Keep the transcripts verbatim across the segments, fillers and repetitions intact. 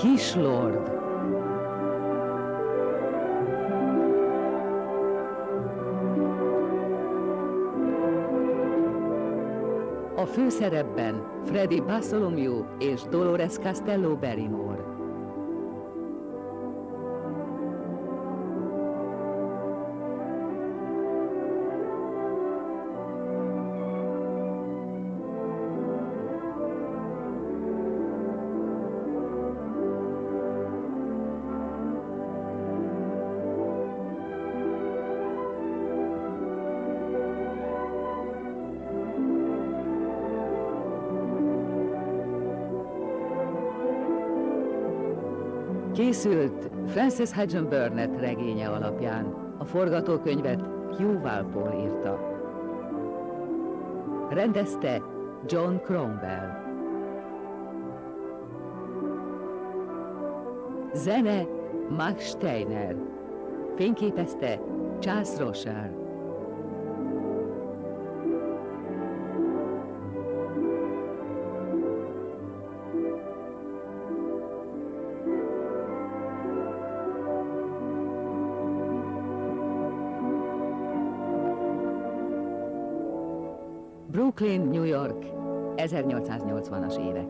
Kislord. A főszerepben Freddie Bartholomew és Dolores Castello Barrymore. Készült Frances Hudson Burnett regénye alapján. A forgatókönyvet Hugh Walpole írta. Rendezte John Cromwell. Zene Max Steiner. Fényképezte Charles Rochard. Brooklyn, New York, ezernyolcszáznyolcvanas évek.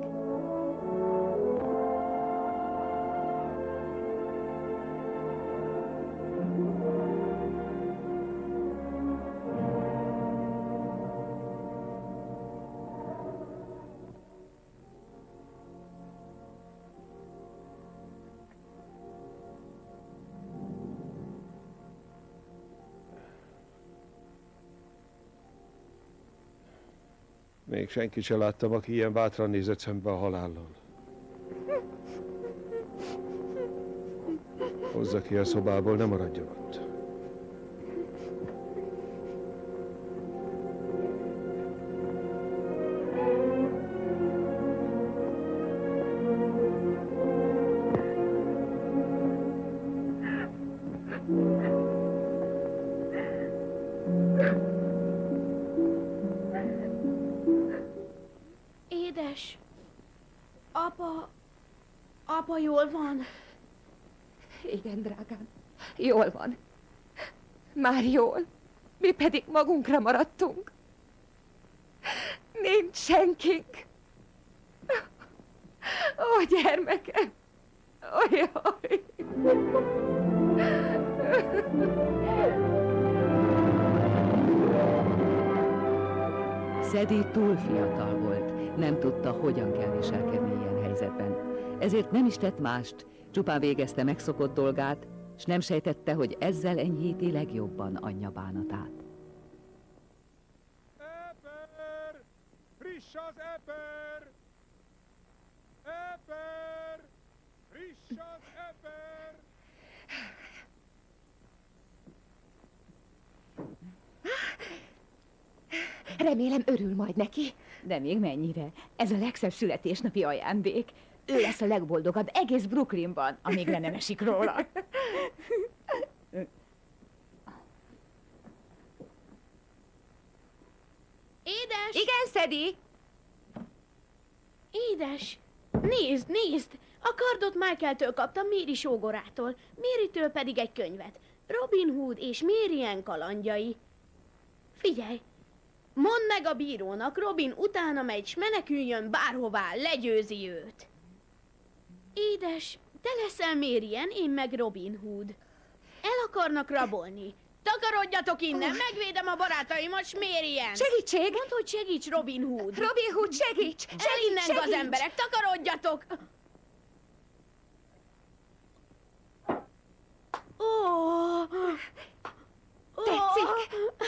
Még senki se láttam, aki ilyen bátran nézett szembe a halállal. Hozza ki a szobából, ne maradjon ott. Édes, apa, apa jól van? Igen, drágám, jól van. Már jól. Mi pedig magunkra maradtunk. Nincs senkink. Ó, gyermekem! Ojjaj! Sadie túl fiatal volt, nem tudta, hogyan kell viselkedni ilyen helyzetben. Ezért nem is tett mást, csupán végezte megszokott dolgát, s nem sejtette, hogy ezzel enyhíti legjobban anyja bánatát. Eper! Friss az eper! Eper! Friss az eper! Remélem örül majd neki. De még mennyire? Ez a legszebb születésnapi ajándék. Ő lesz a legboldogabb egész Brooklynban, amíg le nem esik róla. Édes! Igen, Sadie? Édes! Nézd, nézd! A kardot Michaeltől kaptam Mary sógorától, Marytől pedig egy könyvet. Robin Hood és Marian kalandjai. Figyelj! Mondd meg a bírónak, Robin utána megy, s meneküljön bárhová, legyőzi őt. Édes, te leszel Marian, én meg Robin Hood. El akarnak rabolni. Takarodjatok innen, megvédem a barátaimat, s Marian. Segítség! Mondd, hogy segíts, Robin Hood. Robin Hood, segíts! El Segíts, innen, segíts! gazemberek, takarodjatok! Oh. Tetszik?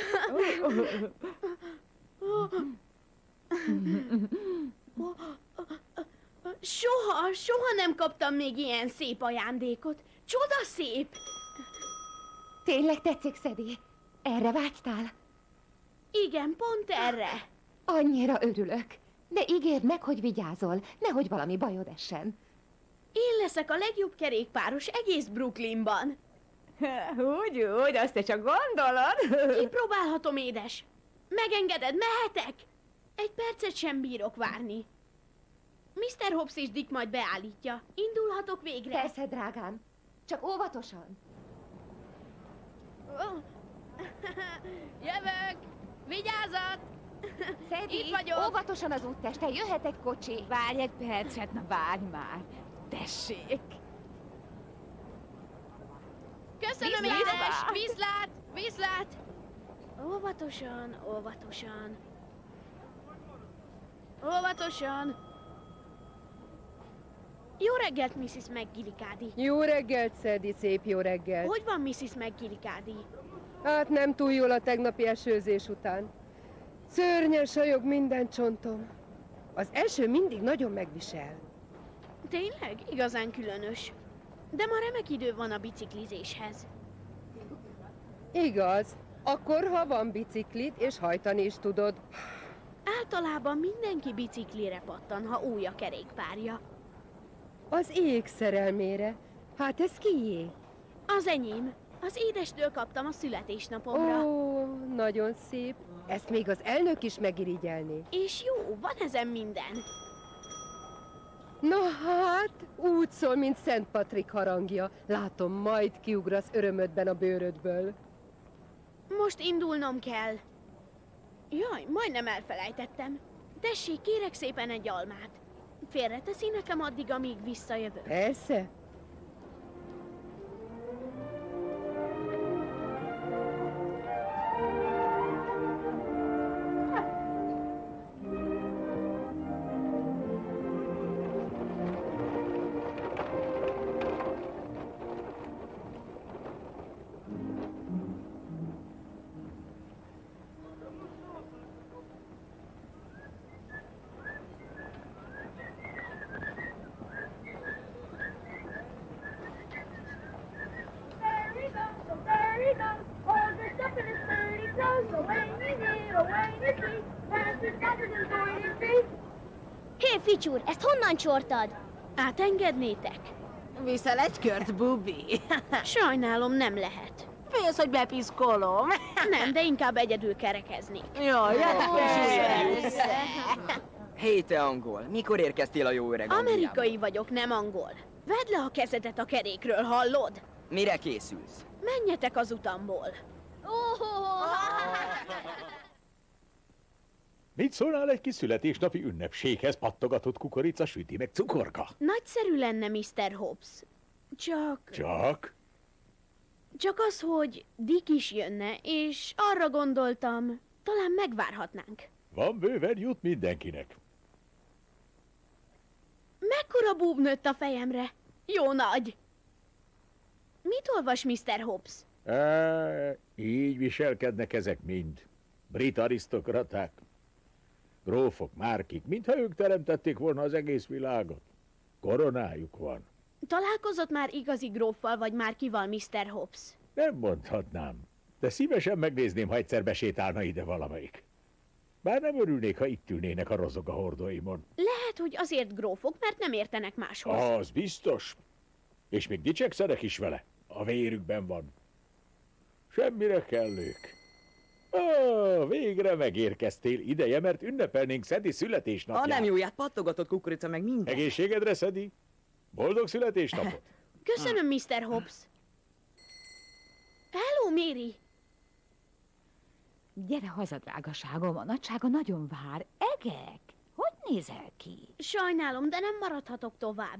Soha, soha nem kaptam még ilyen szép ajándékot. Csoda szép! Tényleg tetszik, Sadie? Erre vágytál? Igen, pont erre. Annyira örülök. De ígérd meg, hogy vigyázol, nehogy valami bajod essen. Én leszek a legjobb kerékpáros egész Brooklynban. Úgy, úgy, azt te csak gondolod. Kipróbálhatom, édes. Megengeded, mehetek? Egy percet sem bírok várni. miszter Hobbs és Dick majd beállítja. Indulhatok végre? Persze, drágám. Csak óvatosan. Oh. Jövök! Vigyázat! Szedi, Itt vagyok! óvatosan az úttesten, jöhet egy kocsi. Várj egy percet, na várj már. Tessék. Köszönöm, Viszlát! édes! Viszlát! Viszlát! Óvatosan, óvatosan. Óvatosan. Jó reggelt, misszisz McGillicuddy. Jó reggelt, Szedi, szép jó reggelt. Hogy van misszisz McGillicuddy? Hát nem túl jól a tegnapi esőzés után. Szörnyen sajog minden csontom. Az eső mindig nagyon megvisel. Tényleg? Igazán különös. De ma remek idő van a biciklizéshez. Igaz, akkor ha van biciklid és hajtani is tudod. Általában mindenki biciklire pattan, ha új a kerékpárja. Az ég szerelmére. Hát ez kié? Az enyém. Az édestől kaptam a születésnapomra. Ó, nagyon szép. Ezt még az elnök is megirigyelné. És jó, van ezen minden. Na hát, úgy szól, mint Szent Patrik harangja. Látom, majd kiugrasz örömödben a bőrödből. Most indulnom kell. Jaj, majdnem elfelejtettem. Tessék, kérek szépen egy almát. Félreteszi nekem addig, amíg visszajövök. Persze. Hé, Ficsúr, ezt honnan csortad? Átengednétek? Viszel egy kört, Bubi? Sajnálom, nem lehet. Félsz, hogy bepiszkolom? Nem, de inkább egyedül kerekeznék. Jaj, hát Hé, te angol, mikor érkeztél a jó öreg Angliába? Amerikai vagyok, nem angol. Vedd le a kezedet a kerékről, hallod? Mire készülsz? Menjetek az utamból. Mit szólnál egy kis születésnapi ünnepséghez pattogatott kukorica, süti meg cukorka? Nagyszerű lenne, miszter Hobbs. Csak... Csak? Csak az, hogy Dick is jönne, és arra gondoltam, talán megvárhatnánk. Van bőven, jut mindenkinek. Mekkora búb nőtt a fejemre? Jó nagy! Mit olvas, miszter Hobbs? E, így viselkednek ezek mind. Brit arisztokraták. Grófok, márkik, mintha ők teremtették volna az egész világot. Koronájuk van. Találkozott már igazi gróffal vagy márkival, miszter Hobbs? Nem mondhatnám, de szívesen megnézném, ha egyszer besétálna ide valamelyik. Bár nem örülnék, ha itt ülnének a rozoga hordóimon. Lehet, hogy azért grófok, mert nem értenek máshoz. Az biztos. És még dicsekszenek is vele. A vérükben van. Semmire kell ők. Ó, végre megérkeztél. Ideje, mert ünnepelnénk Szedi születésnapját. Ha nem jóját, pattogatott kukorica meg minden. Egészségedre, Szedi. Boldog születésnapot. Köszönöm, miszter Hobbs. Hello, Mary. Gyere haza, drágaságom, a nagysága nagyon vár. Egek, hogy nézel ki? Sajnálom, de nem maradhatok tovább.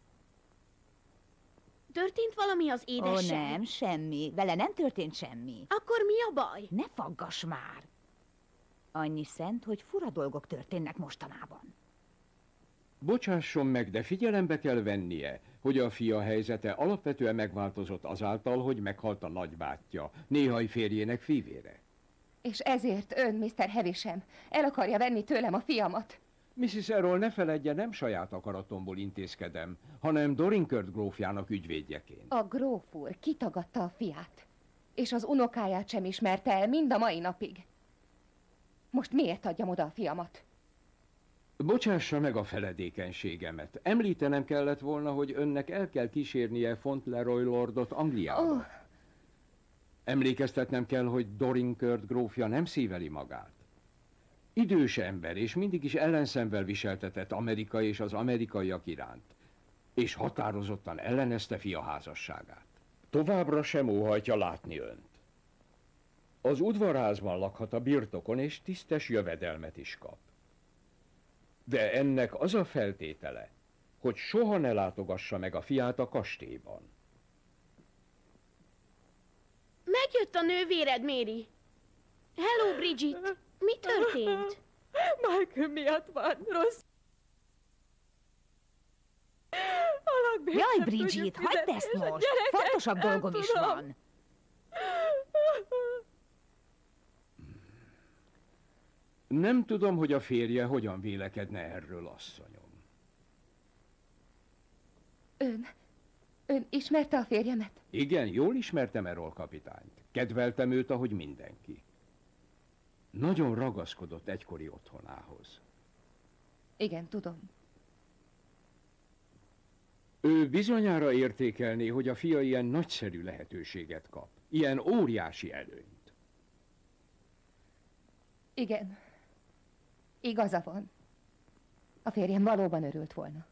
Történt valami az édessel? Ó, nem, semmi. Vele nem történt semmi. Akkor mi a baj? Ne faggass már. Annyi szent, hogy fura dolgok történnek mostanában. Bocsásson meg, de figyelembe kell vennie, hogy a fia helyzete alapvetően megváltozott azáltal, hogy meghalt a nagybátyja, néhai férjének fivére. És ezért ön, miszter Havisham, el akarja venni tőlem a fiamat. miszisz Errol, ne feledje, nem saját akaratomból intézkedem, hanem Dorincourt grófjának ügyvédjeként. A gróf úr kitagadta a fiát, és az unokáját sem ismerte el mind a mai napig. Most miért adjam oda a fiamat? Bocsássa meg a feledékenységemet. Említenem kellett volna, hogy önnek el kell kísérnie Fauntleroy lordot Angliába. Oh. Emlékeztetnem kell, hogy Dorincourt grófja nem szíveli magát. Idős ember, és mindig is ellenszemvel viseltetett Amerika és az amerikaiak iránt, és határozottan ellenezte fia házasságát. Továbbra sem óhajtja látni önt. Az udvarházban lakhat a birtokon, és tisztes jövedelmet is kap. De ennek az a feltétele, hogy soha ne látogassa meg a fiát a kastélyban. Megjött a nővéred, Mary. Hello, Bridget. Mi történt? Michael miatt van rossz. Jaj, Bridget, hagyd ezt most! Fontosabb dolgom is van. Nem tudom, hogy a férje hogyan vélekedne erről, asszonyom. Ön... Ön ismerte a férjemet? Igen, jól ismertem Errol kapitányt. Kedveltem őt, ahogy mindenki. Nagyon ragaszkodott egykori otthonához. Igen, tudom. Ő bizonyára értékelné, hogy a fia ilyen nagyszerű lehetőséget kap. Ilyen óriási előnyt. Igen. Igaza van. A férjem valóban örült volna.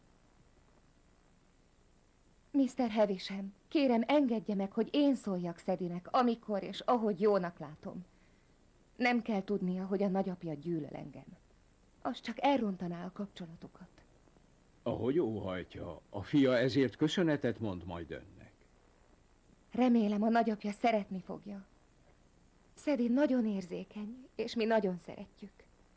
miszter Havisham, kérem, engedje meg, hogy én szóljak Szedinek, amikor és ahogy jónak látom. Nem kell tudnia, hogy a nagyapja gyűlöl engem. Az csak elrontaná a kapcsolatokat. Ahogy óhajtja, a fia ezért köszönetet mond majd önnek. Remélem, a nagyapja szeretni fogja. Szedi nagyon érzékeny, és mi nagyon szeretjük.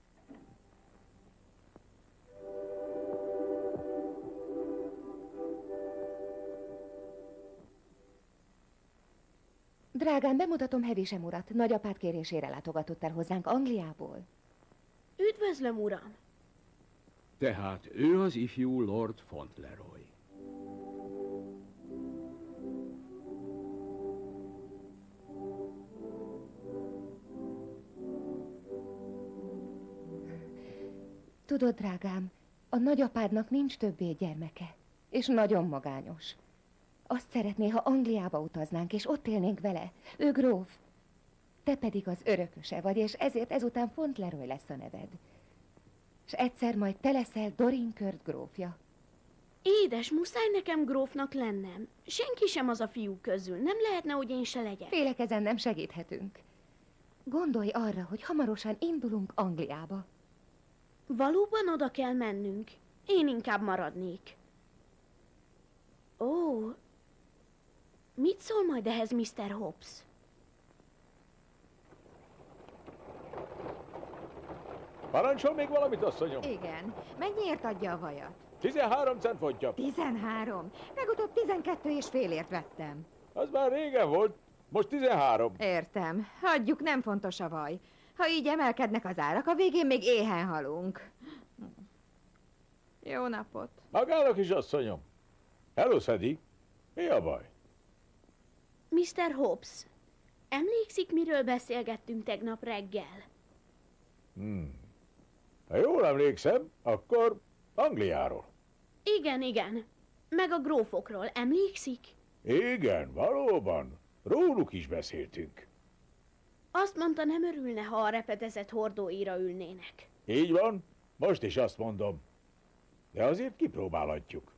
Drágám, bemutatom Havisham urat. Nagyapád kérésére látogatott el hozzánk Angliából. Üdvözlöm, uram! Tehát ő az ifjú Lord Fauntleroy. Tudod, drágám, a nagyapádnak nincs többé gyermeke, és nagyon magányos. Azt szeretné, ha Angliába utaznánk, és ott élnénk vele. Ő gróf. Te pedig az örököse vagy, és ezért ezután Fauntleroy lesz a neved. És egyszer majd te leszel Dorincourt grófja. Édes, muszáj nekem grófnak lennem. Senki sem az a fiú közül. Nem lehetne, hogy én se legyek. Félek, ezen nem segíthetünk. Gondolj arra, hogy hamarosan indulunk Angliába. Valóban oda kell mennünk. Én inkább maradnék. Ó, mit szól majd ehhez miszter Hobbs? Parancsol még valamit, asszonyom? Igen. Mennyiért adja a vajat? tizenhárom cent fontja. tizenhárom. Legutóbb tizenkettő és félért vettem. Az már régen volt, most tizenhárom. Értem. Hagyjuk, nem fontos a vaj. Ha így emelkednek az árak, a végén még éhen halunk. Jó napot. Magának is, asszonyom. Hello, Szedi. Mi a baj? miszter Hobbs, emlékszik, miről beszélgettünk tegnap reggel? Hmm. Ha jól emlékszem, akkor Angliáról. Igen, igen. Meg a grófokról, emlékszik? Igen, valóban. Róluk is beszéltünk. Azt mondta, nem örülne, ha a repedezett hordóira ülnének. Így van, most is azt mondom. De azért kipróbálhatjuk.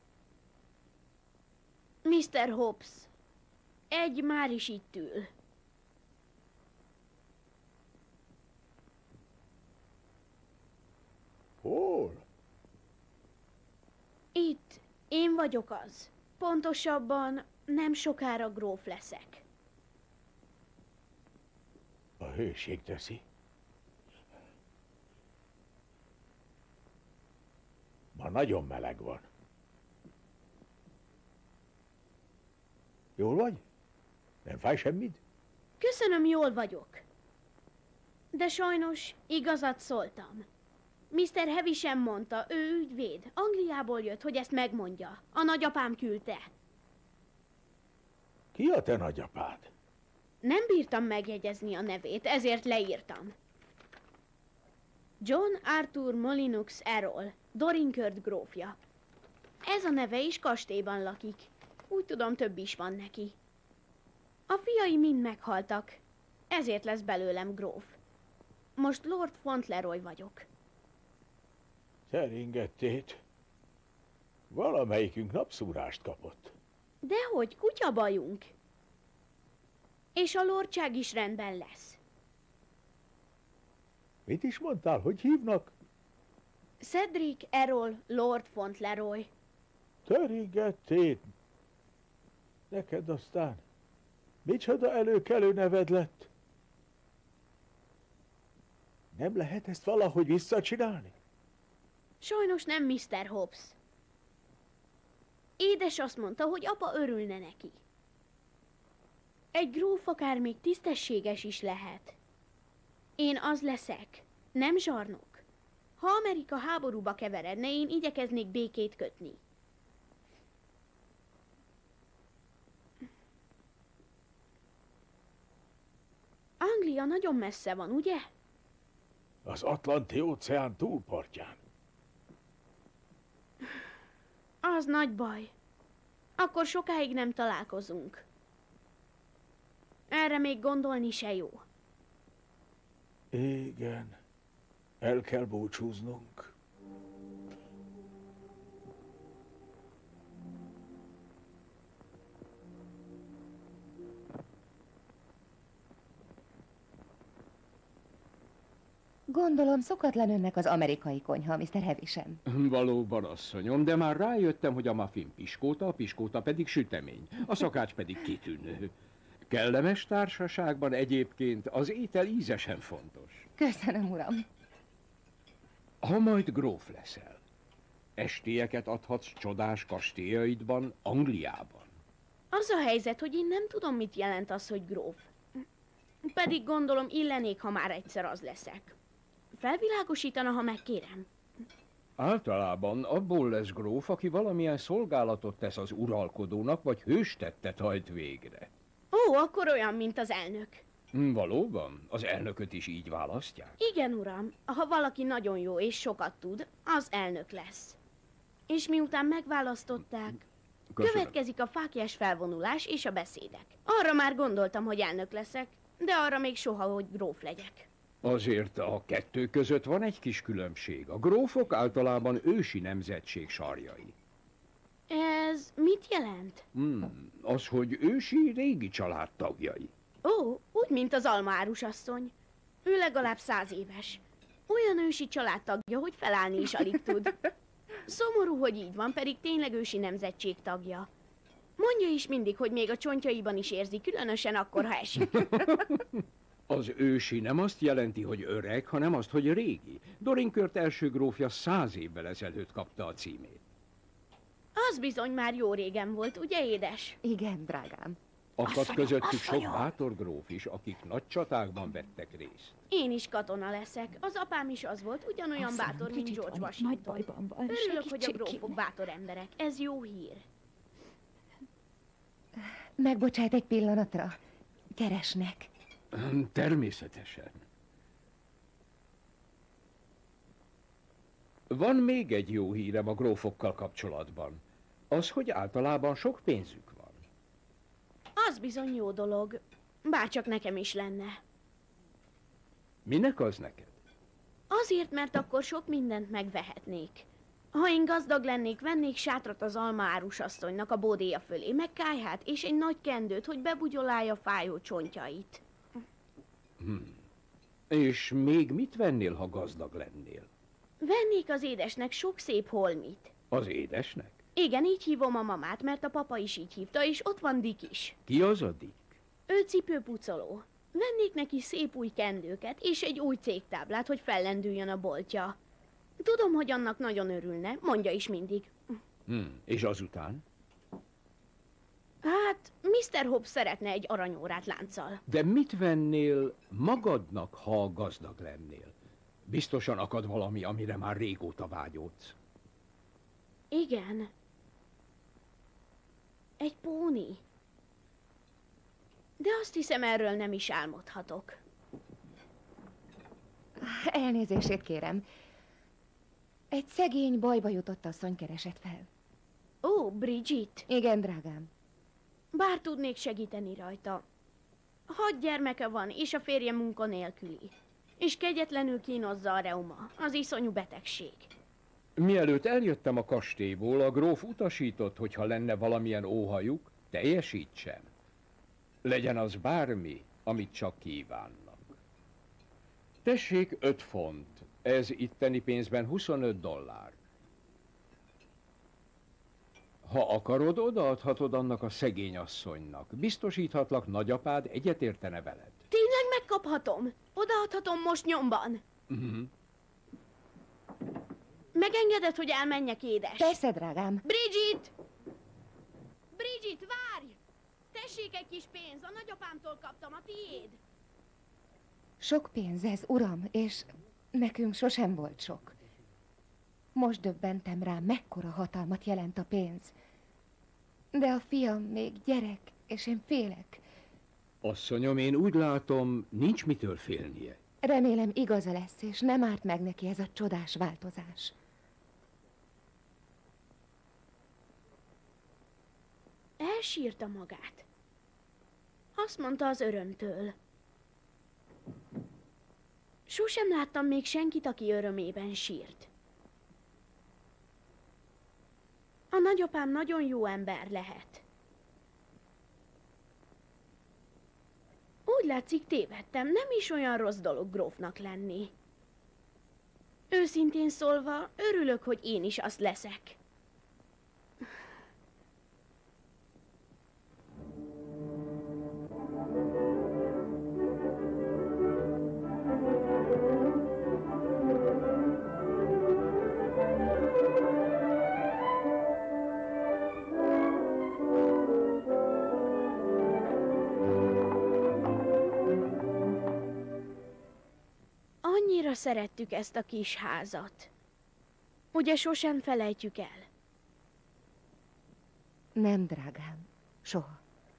miszter Hobbs, egy már is itt ül. Hol? Itt. Én vagyok az. Pontosabban nem sokára gróf leszek. A hőség teszi. Ma nagyon meleg van. Jól vagy? Nem fáj semmit? Köszönöm, jól vagyok. De sajnos igazat szóltam. miszter Havisham mondta, ő ügyvéd. Angliából jött, hogy ezt megmondja. A nagyapám küldte. Ki a te nagyapád? Nem bírtam megjegyezni a nevét, ezért leírtam. John Arthur Molyneux Errol, Dorincourt grófja. Ez a neve is kastélyban lakik. Úgy tudom, több is van neki. A fiai mind meghaltak, ezért lesz belőlem gróf. Most Lord Fauntleroy vagyok. Szeringettét. Valamelyikünk napszúrást kapott. Dehogy, kutyabajunk. És a lordság is rendben lesz. Mit is mondtál, hogy hívnak? Cedric Errol Lord Fauntleroy. Szeringettét. Neked aztán micsoda előkelő neved lett? Nem lehet ezt valahogy visszacsinálni? Sajnos nem miszter Hobbs. Édes azt mondta, hogy apa örülne neki. Egy gróf akár még tisztességes is lehet. Én az leszek, nem zsarnok. Ha Amerika háborúba keveredne, én igyekeznék békét kötni. Anglia nagyon messze van, ugye? Az Atlanti-óceán túlpartján. Az nagy baj. Akkor sokáig nem találkozunk. Erre még gondolni se jó. Igen. El kell búcsúznunk. Gondolom szokatlan önnek az amerikai konyha, miszter Havisham. Valóban, asszonyom, de már rájöttem, hogy a muffin piskóta, a piskóta pedig sütemény, a szakács pedig kitűnő. Kellemes társaságban egyébként az étel ízesen fontos. Köszönöm, uram. Ha majd gróf leszel, estélyeket adhatsz csodás kastélyaidban, Angliában. Az a helyzet, hogy én nem tudom, mit jelent az, hogy gróf. Pedig gondolom illenék, ha már egyszer az leszek. Felvilágosítana, ha megkérem? Általában abból lesz gróf, aki valamilyen szolgálatot tesz az uralkodónak, vagy hőstettet hajt végre. Ó, akkor olyan, mint az elnök. Valóban? Az elnököt is így választják? Igen, uram. Ha valaki nagyon jó és sokat tud, az elnök lesz. És miután megválasztották, Köszönöm. Következik a fáklyás felvonulás és a beszédek. Arra már gondoltam, hogy elnök leszek, de arra még soha, hogy gróf legyek. Azért a kettő között van egy kis különbség. A grófok általában ősi nemzetség sarjai. Ez mit jelent? Hmm, az, hogy ősi régi család tagjai. Ó, úgy, mint az almaárus asszony. Ő legalább száz éves. Olyan ősi családtagja, hogy felállni is alig tud. Szomorú, hogy így van, pedig tényleg ősi nemzetség tagja. Mondja is mindig, hogy még a csontjaiban is érzi, különösen akkor, ha esik. Az ősi nem azt jelenti, hogy öreg, hanem azt, hogy régi. Dorinkört első grófja száz évvel ezelőtt kapta a címét. Az bizony már jó régen volt, ugye, édes? Igen, drágám. Akadt közöttük sok bátor gróf is, akik nagy csatákban vettek részt. Én is katona leszek. Az apám is az volt, ugyanolyan Asszonyom, bátor, mint kicsit George van, Washington. nagy bajban van. Örülök, hogy a Segítség grófok kéne. bátor emberek. Ez jó hír. Megbocsát egy pillanatra. Keresnek. Természetesen. Van még egy jó hírem a grófokkal kapcsolatban. Az, hogy általában sok pénzük van. Az bizony jó dolog. Bárcsak nekem is lenne. Minek az neked? Azért, mert akkor sok mindent megvehetnék. Ha én gazdag lennék, vennék sátrat az almaárus asszonynak a bódéja fölé, meg kályhát és egy nagy kendőt, hogy bebugyolálja fájó csontjait. Hmm. És még mit vennél, ha gazdag lennél? Vennék az édesnek sok szép holmit. Az édesnek? Igen, így hívom a mamát, mert a papa is így hívta, és ott van Dick is. Ki az a Dick? Ő cipőpucoló. Vennék neki szép új kendőket, és egy új cégtáblát, hogy fellendüljön a boltja. Tudom, hogy annak nagyon örülne, mondja is mindig. Hmm. És azután? Hát, miszter Hobbs szeretne egy aranyórát lánccal. De mit vennél magadnak, ha gazdag lennél? Biztosan akad valami, amire már régóta vágyódsz. Igen. Egy póni. De azt hiszem, erről nem is álmodhatok. Elnézését kérem. Egy szegény, bajba jutott asszony keresett fel. Ó, Bridget. Igen, drágám. Bár tudnék segíteni rajta. Hat gyermeke van, és a férje munkanélküli. és kegyetlenül kínozza a reuma, az iszonyú betegség. Mielőtt eljöttem a kastélyból, a gróf utasított, hogy ha lenne valamilyen óhajuk, teljesítsem. Legyen az bármi, amit csak kívánnak. Tessék, öt font. Ez itteni pénzben huszonöt dollár. Ha akarod, odaadhatod annak a szegény asszonynak. Biztosíthatlak, nagyapád egyetértene veled. Tényleg megkaphatom? Odaadhatom most nyomban? Uh-huh. Megengeded, hogy elmenjek, édes? Persze, drágám. Bridget! Bridget, várj! Tessék egy kis pénz, a nagyapámtól kaptam, a tiéd. Sok pénz ez, uram, és nekünk sosem volt sok. Most döbbentem rá, mekkora hatalmat jelent a pénz. De a fiam még gyerek, és én félek. Asszonyom, én úgy látom, nincs mitől félnie. Remélem igaza lesz, és nem árt meg neki ez a csodás változás. Elsírta magát. Azt mondta az örömtől. Sosem láttam még senkit, aki örömében sírt. A nagyapám nagyon jó ember lehet. Úgy látszik, tévedtem, nem is olyan rossz dolog grófnak lenni. Őszintén szólva, örülök, hogy én is azt leszek. Annyira szerettük ezt a kis házat. Ugye sosem felejtjük el? Nem, drágám, soha.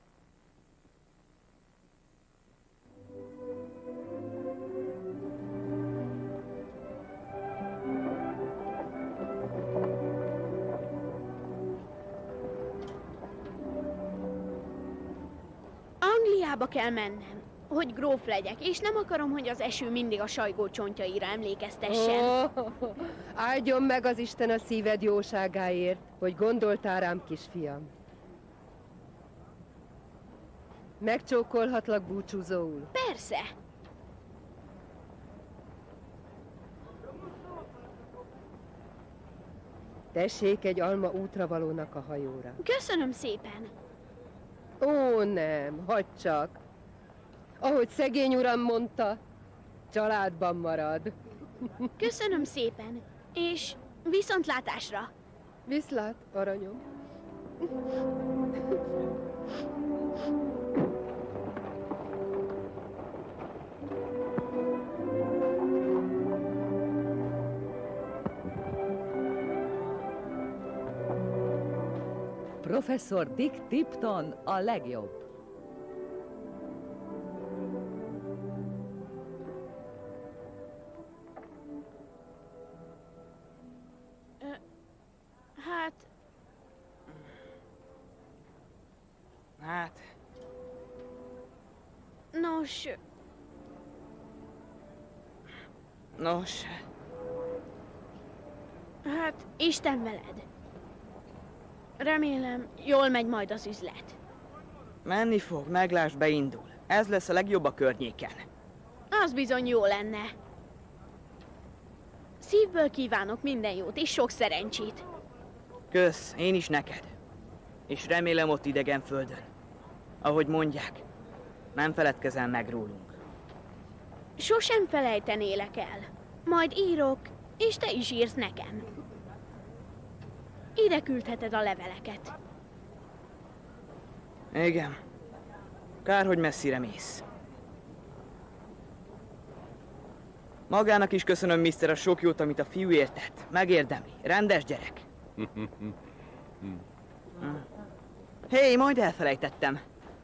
Angliába kell mennem, hogy gróf legyek, és nem akarom, hogy az eső mindig a sajgó csontjaira emlékeztessen. Oh, áldjon meg az Isten a szíved jóságáért, hogy gondoltál rám, kisfiam. Megcsókolhatlak búcsúzóul? Persze. Tessék egy alma útravalónak a hajóra. Köszönöm szépen. Ó, nem, hagyd csak. Ahogy szegény uram mondta, családban marad. Köszönöm szépen, és viszontlátásra. Viszlát, aranyom. Professzor Dick Tipton a legjobb. Hát... Hát... Nos... Nos... Hát, Isten veled. Remélem, jól megy majd az üzlet. Menni fog, meglásd, beindul. Ez lesz a legjobb a környéken. Az bizony jó lenne. Szívből kívánok minden jót és sok szerencsét. Kösz, én is neked. És remélem ott idegen földön. Ahogy mondják, nem feledkezel meg rólunk. Sosem felejtenélek el. Majd írok, és te is írsz nekem. Ide küldheted a leveleket. Igen. Kár, hogy messzire mész. Magának is köszönöm, miszter, a sok jót, amit a fiú értett. Megérdemli. Rendes gyerek. Hé, hey, majd elfelejtettem.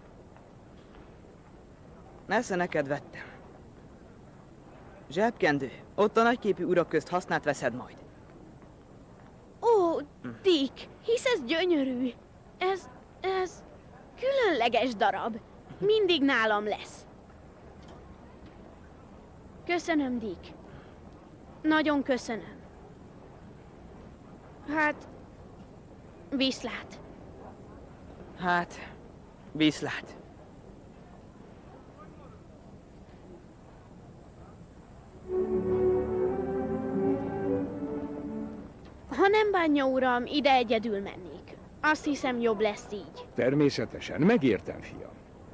Nesze neked vettem. Zsebkendő. Ott a nagyképű urak közt használt veszed majd. Ó, Dick, hisz ez gyönyörű. Ez, ez különleges darab. Mindig nálam lesz. Köszönöm, Dick. Nagyon köszönöm. Hát, viszlát. Hát, viszlát. Ha nem bánja, uram, ide egyedül mennék. Azt hiszem, jobb lesz így. Természetesen, megértem, fiam.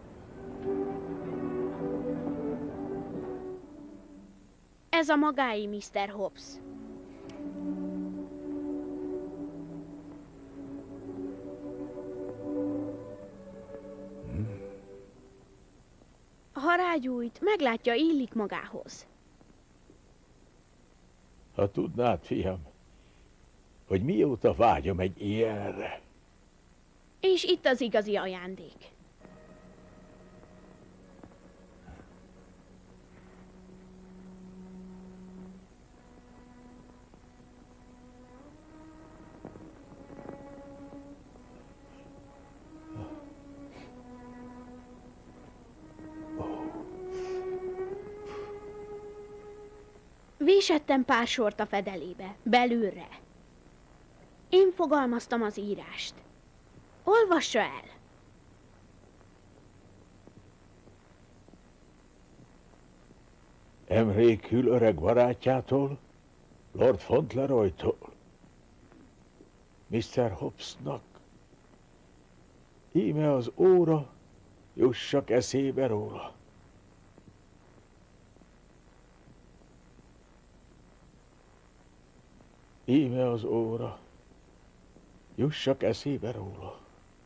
Ez a magái, miszter Hobbs. Ha rágyújt, meglátja, illik magához. Ha tudnád, fiam, hogy mióta vágyom egy ilyenre. És itt az igazi ajándék. Vésettem pár sort a fedelébe, belülre. Én fogalmaztam az írást. Olvassa el! Emlékül öreg barátjától, Lord Fauntleroy-tól, miszter Hobbsnak. Íme az óra, jussak eszébe róla. Íme az óra, jussak eszébe róla.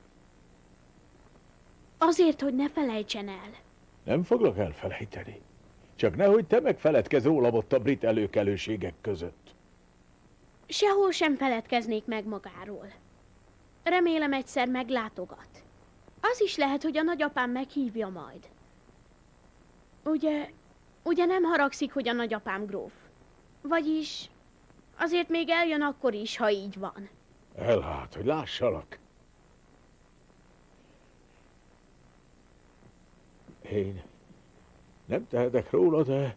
Azért, hogy ne felejtsen el. Nem foglak elfelejteni. Csak nehogy te megfeledkezz rólam ott a brit előkelőségek között. Sehol sem feledkeznék meg magáról. Remélem egyszer meglátogat. Az is lehet, hogy a nagyapám meghívja majd. Ugye, ugye nem haragszik, hogy a nagyapám gróf. Vagyis azért még eljön akkor is, ha így van. Elhát, hogy lássalak. Én nem tehetek róla, de...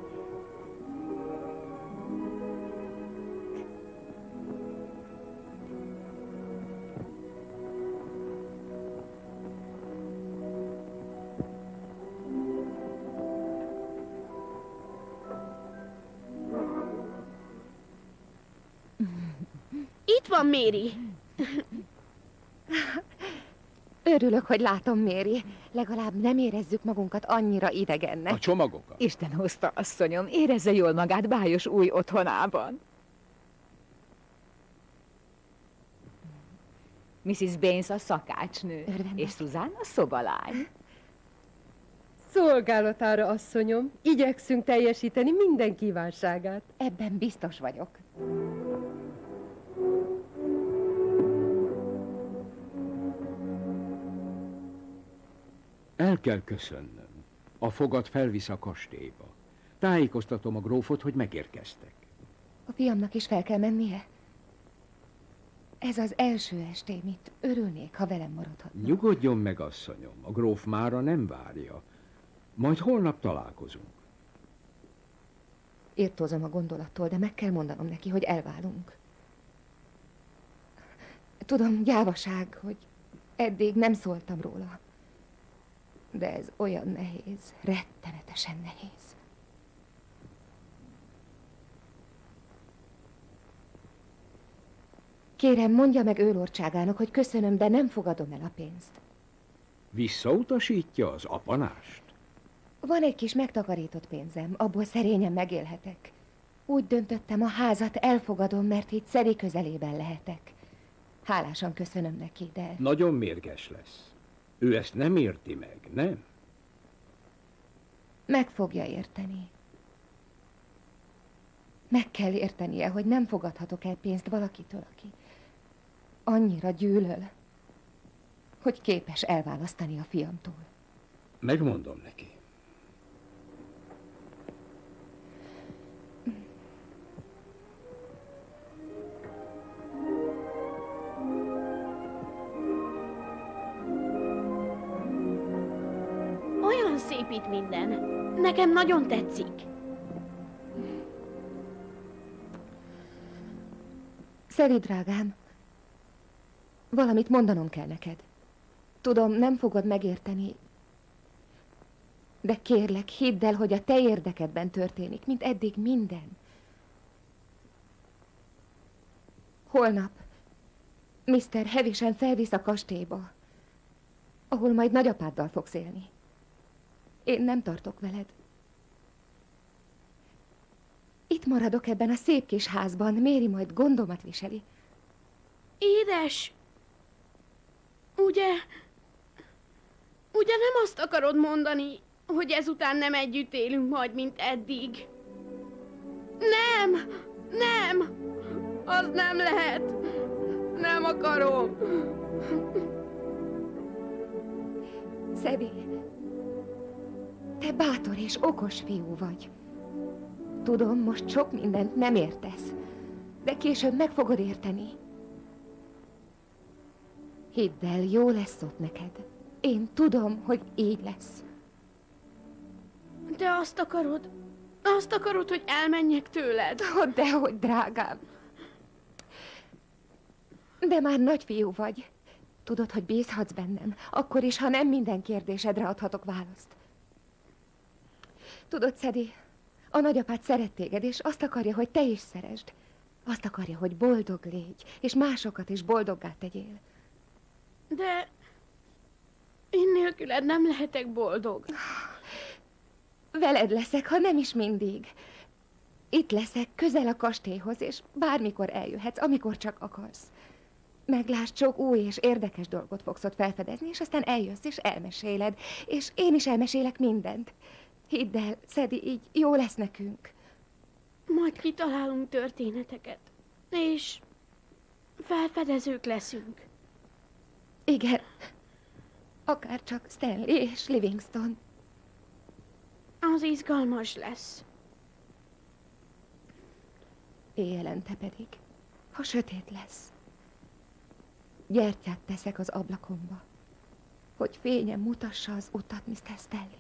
Itt van Mary. Örülök, hogy látom, Mary. Legalább nem érezzük magunkat annyira idegennek. A csomagokat? Isten hozta, asszonyom. Érezze jól magát bájos új otthonában. miszisz Baines a szakácsnő, Örvendek. és Susan a szobalány. Szolgálatára, asszonyom. Igyekszünk teljesíteni minden kívánságát. Ebben biztos vagyok. El kell köszönnöm. A fogat felvisz a kastélyba. Tájékoztatom a grófot, hogy megérkeztek. A fiamnak is fel kell mennie? Ez az első estém itt. Örülnék, ha velem maradhatna. Nyugodjon meg, asszonyom. A gróf mára nem várja. Majd holnap találkozunk. Irtózom a gondolattól, de meg kell mondanom neki, hogy elválunk. Tudom, gyávaság, hogy eddig nem szóltam róla. De ez olyan nehéz, rettenetesen nehéz. Kérem, mondja meg őrlordságának, hogy köszönöm, de nem fogadom el a pénzt. Visszautasítja az apanást? Van egy kis megtakarított pénzem, abból szerényen megélhetek. Úgy döntöttem, a házat elfogadom, mert itt Szeri közelében lehetek. Hálásan köszönöm neki, de... Nagyon mérges lesz. Ő ezt nem érti meg, nem? Meg fogja érteni. Meg kell értenie, hogy nem fogadhatok el pénzt valakitől, aki annyira gyűlöl, hogy képes elválasztani a fiamtól. Megmondom neki. Olyan szép itt minden. Nekem nagyon tetszik. Szeri, drágám, valamit mondanom kell neked. Tudom, nem fogod megérteni, de kérlek, hidd el, hogy a te érdekedben történik, mint eddig minden. Holnap miszter Havisham felvisz a kastélyba, ahol majd nagyapáddal fogsz élni. Én nem tartok veled. Itt maradok ebben a szép kis házban, Mary majd gondomat viseli. Édes! Ugye... Ugye nem azt akarod mondani, hogy ezután nem együtt élünk majd, mint eddig? Nem! Nem! Az nem lehet! Nem akarom! Szedi, te bátor és okos fiú vagy. Tudom, most sok mindent nem értesz, de később meg fogod érteni. Hidd el, jó lesz ott neked. Én tudom, hogy így lesz. De azt akarod, azt akarod, hogy elmenjek tőled? Oh, dehogy, drágám. De már nagyfiú vagy. Tudod, hogy bízhatsz bennem, akkor is, ha nem minden kérdésedre adhatok választ. Tudod, Szedi, a nagyapád szeret téged, és azt akarja, hogy te is szeresd. Azt akarja, hogy boldog légy, és másokat is boldoggá tegyél. De én nélküled nem lehetek boldog. Veled leszek, ha nem is mindig. Itt leszek, közel a kastélyhoz, és bármikor eljöhetsz, amikor csak akarsz. Meglásd, sok új és érdekes dolgot fogsz ott felfedezni, és aztán eljössz, és elmeséled. És én is elmesélek mindent. Hidd el, Szedi, így jó lesz nekünk. Majd kitalálunk történeteket, és felfedezők leszünk. Igen, akár csak Stanley és Livingston. Az izgalmas lesz. Éjjelente pedig, ha sötét lesz, gyertyát teszek az ablakomba, hogy fényem mutassa az utat, miszter Stanley.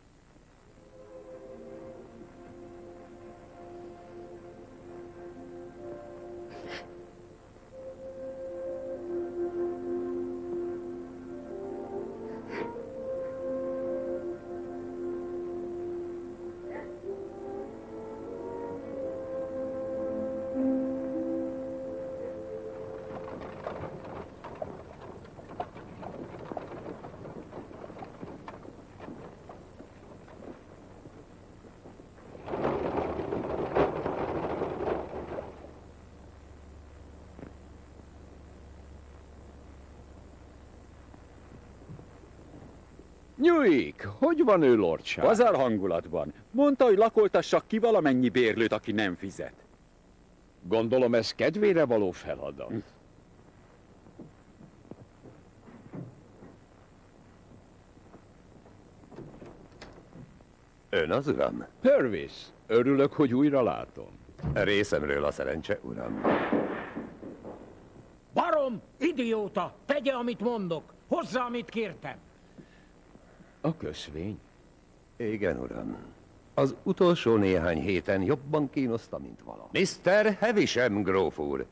Newik, hogy van ő, lordság? Pazar hangulatban. Mondta, hogy lakoltassak ki valamennyi bérlőt, aki nem fizet. Gondolom, ez kedvére való feladat. Hm. Ön az, uram? Purvis, örülök, hogy újra látom. Részemről a szerencse, uram. Barom, idióta, tegye, amit mondok. Hozzá, amit kértem. A köszvény? Igen, uram. Az utolsó néhány héten jobban kínoszta, mint vala. miszter Havisham, gróf úr.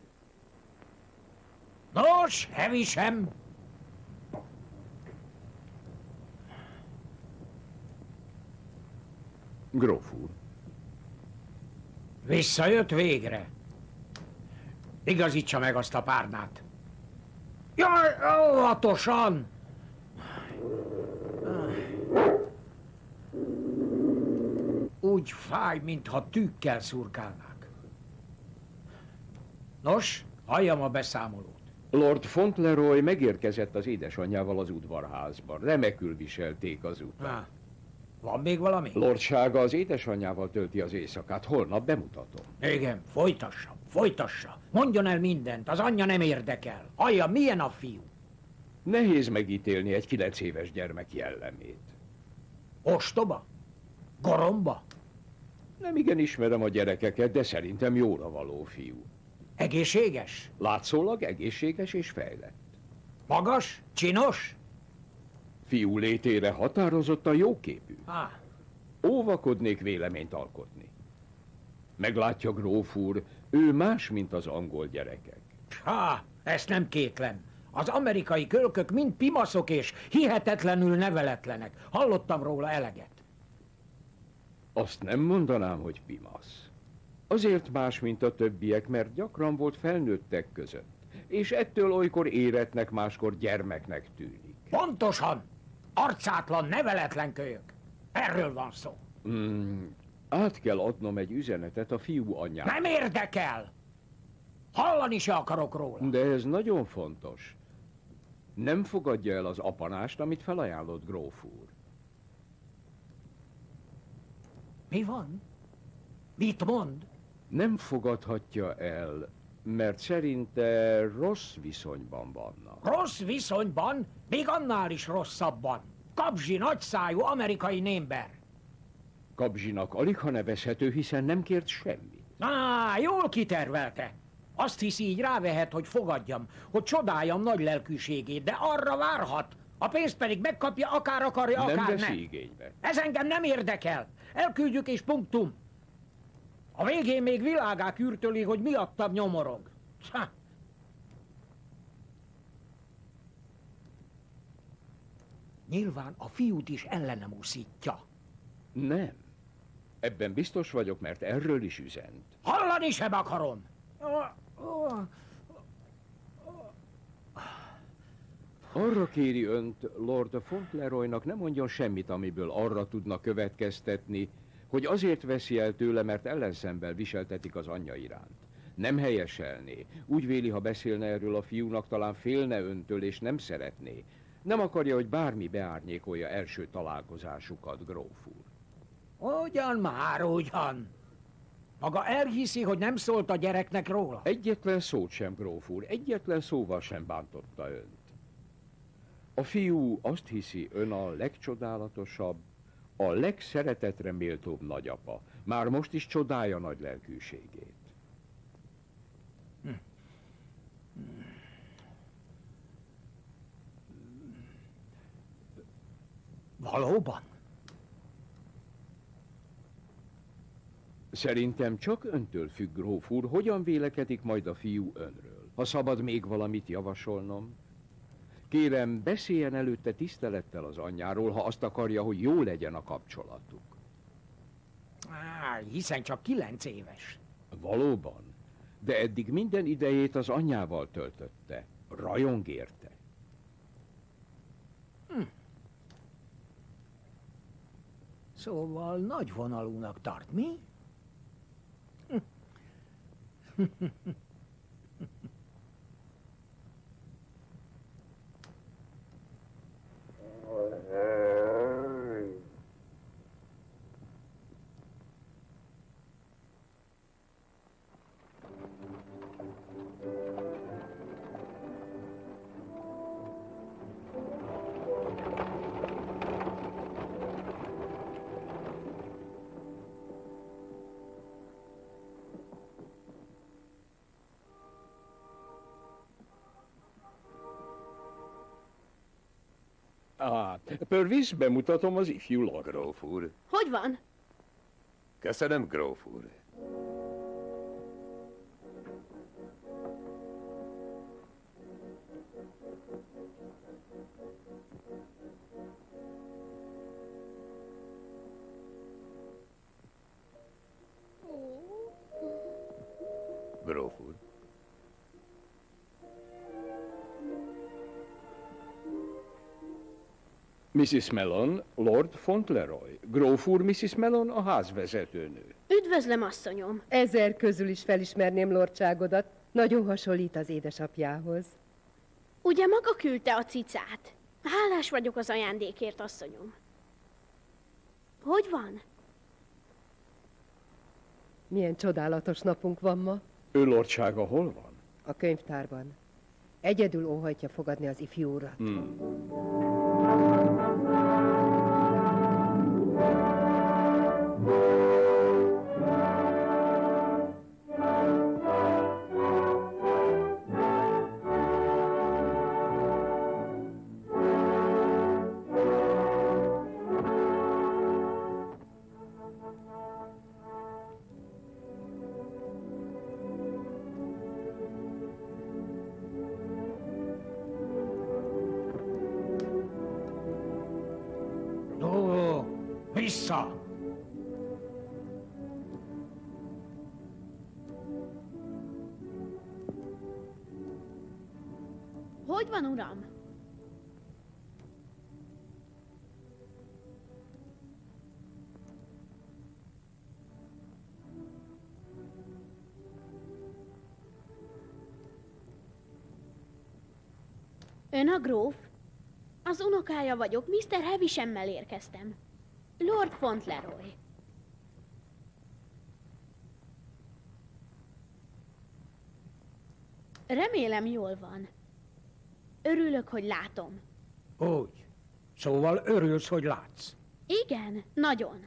Nos, Havisham! Gróf úr. Visszajött végre. Igazítsa meg azt a párnát. Jaj, óvatosan! Úgy fáj, mintha tűkkel szurkálnák. Nos, halljam a beszámolót. Lord Fauntleroy megérkezett az édesanyjával az udvarházban. Remekül viselték az utat. Ah, van még valami? Lordsága az édesanyjával tölti az éjszakát. Holnap bemutatom. Igen, folytassa, folytassa. Mondjon el mindent, az anyja nem érdekel. Hallja, milyen a fiú? Nehéz megítélni egy kilenc éves gyermek jellemét. Ostoba? Goromba? Nem igen ismerem a gyerekeket, de szerintem jóra való fiú. Egészséges? Látszólag egészséges és fejlett. Magas? Csinos? Fiú létére határozottan jóképű. Ah. Óvakodnék véleményt alkotni. Meglátja, gróf úr, ő más, mint az angol gyerekek. Ha, ezt nem kétlem. Az amerikai kölkök mind pimaszok és hihetetlenül neveletlenek. Hallottam róla eleget. Azt nem mondanám, hogy pimasz. Azért más, mint a többiek, mert gyakran volt felnőttek között. És ettől olykor éretnek, máskor gyermeknek tűnik. Pontosan! Arcátlan, neveletlen kölyök. Erről van szó. Mm, át kell adnom egy üzenetet a fiú anyjának. Nem érdekel! Hallani se akarok róla. De ez nagyon fontos. Nem fogadja el az apanást, amit felajánlott gróf úr. Mi van? Mit mond? Nem fogadhatja el, mert szerinte rossz viszonyban vannak. Rossz viszonyban? Még annál is rosszabban. Kabzsi nagyszájú amerikai némber. Kabzsinak alig ha nevezhető, hiszen nem kért semmit. Á, jól kitervelte. Azt hiszi, így rávehet, hogy fogadjam, hogy csodáljam nagy lelkűségét, de arra várhat. A pénzt pedig megkapja, akár akarja, nem akár veszi nem. igénybe. Ez engem nem érdekel. Elküldjük és punktum. A végén még világá kürtöli, hogy miattam nyomorog. Ha. Nyilván a fiút is ellenem úszítja. Nem. Ebben biztos vagyok, mert erről is üzent. Hallani sem akarom. Arra kéri önt, Lord Fauntleroynak ne mondjon semmit, amiből arra tudna következtetni, hogy azért veszi el tőle, mert ellenszemben viseltetik az anyja iránt. Nem helyeselné. Úgy véli, ha beszélne erről a fiúnak, talán félne öntől, és nem szeretné. Nem akarja, hogy bármi beárnyékolja első találkozásukat, gróf úr. Ugyan már, ugyan. Maga elhiszi, hogy nem szólt a gyereknek róla? Egyetlen szót sem, gróf úr, egyetlen szóval sem bántotta önt. A fiú azt hiszi, ön a legcsodálatosabb, a legszeretetre méltóbb nagyapa. Már most is csodálja nagy lelkűségét. Hm. Valóban? Szerintem csak öntől függ, gróf úr, hogyan vélekedik majd a fiú önről. Ha szabad még valamit javasolnom, kérem, beszéljen előtte tisztelettel az anyjáról, ha azt akarja, hogy jó legyen a kapcsolatuk. Á, hiszen csak kilenc éves. Valóban, de eddig minden idejét az anyjával töltötte. Rajong érte. Hm. Szóval nagyvonalúnak tart, mi? Ah, Purvis, bemutatom az ifjú Lord. Gróf úr. Hogy van? Köszönöm, gróf úr. Gróf úr. missus Mellon, Lord Fauntleroy. Gróf úr, missus Mellon a házvezetőnő. Üdvözlöm, asszonyom. Ezer közül is felismerném lordságodat. Nagyon hasonlít az édesapjához. Ugye maga küldte a cicát? Hálás vagyok az ajándékért, asszonyom. Hogy van? Milyen csodálatos napunk van ma. Ő lordsága hol van? A könyvtárban. Egyedül óhajtja fogadni az ifjú urat. Hmm. vissza! Hogy van, uram? Ön a gróf? Az unokája vagyok, miszter Havishemmel érkeztem. Lord Fauntleroy. Remélem jól van. Örülök, hogy látom. Úgy. Szóval örülsz, hogy látsz. Igen, nagyon.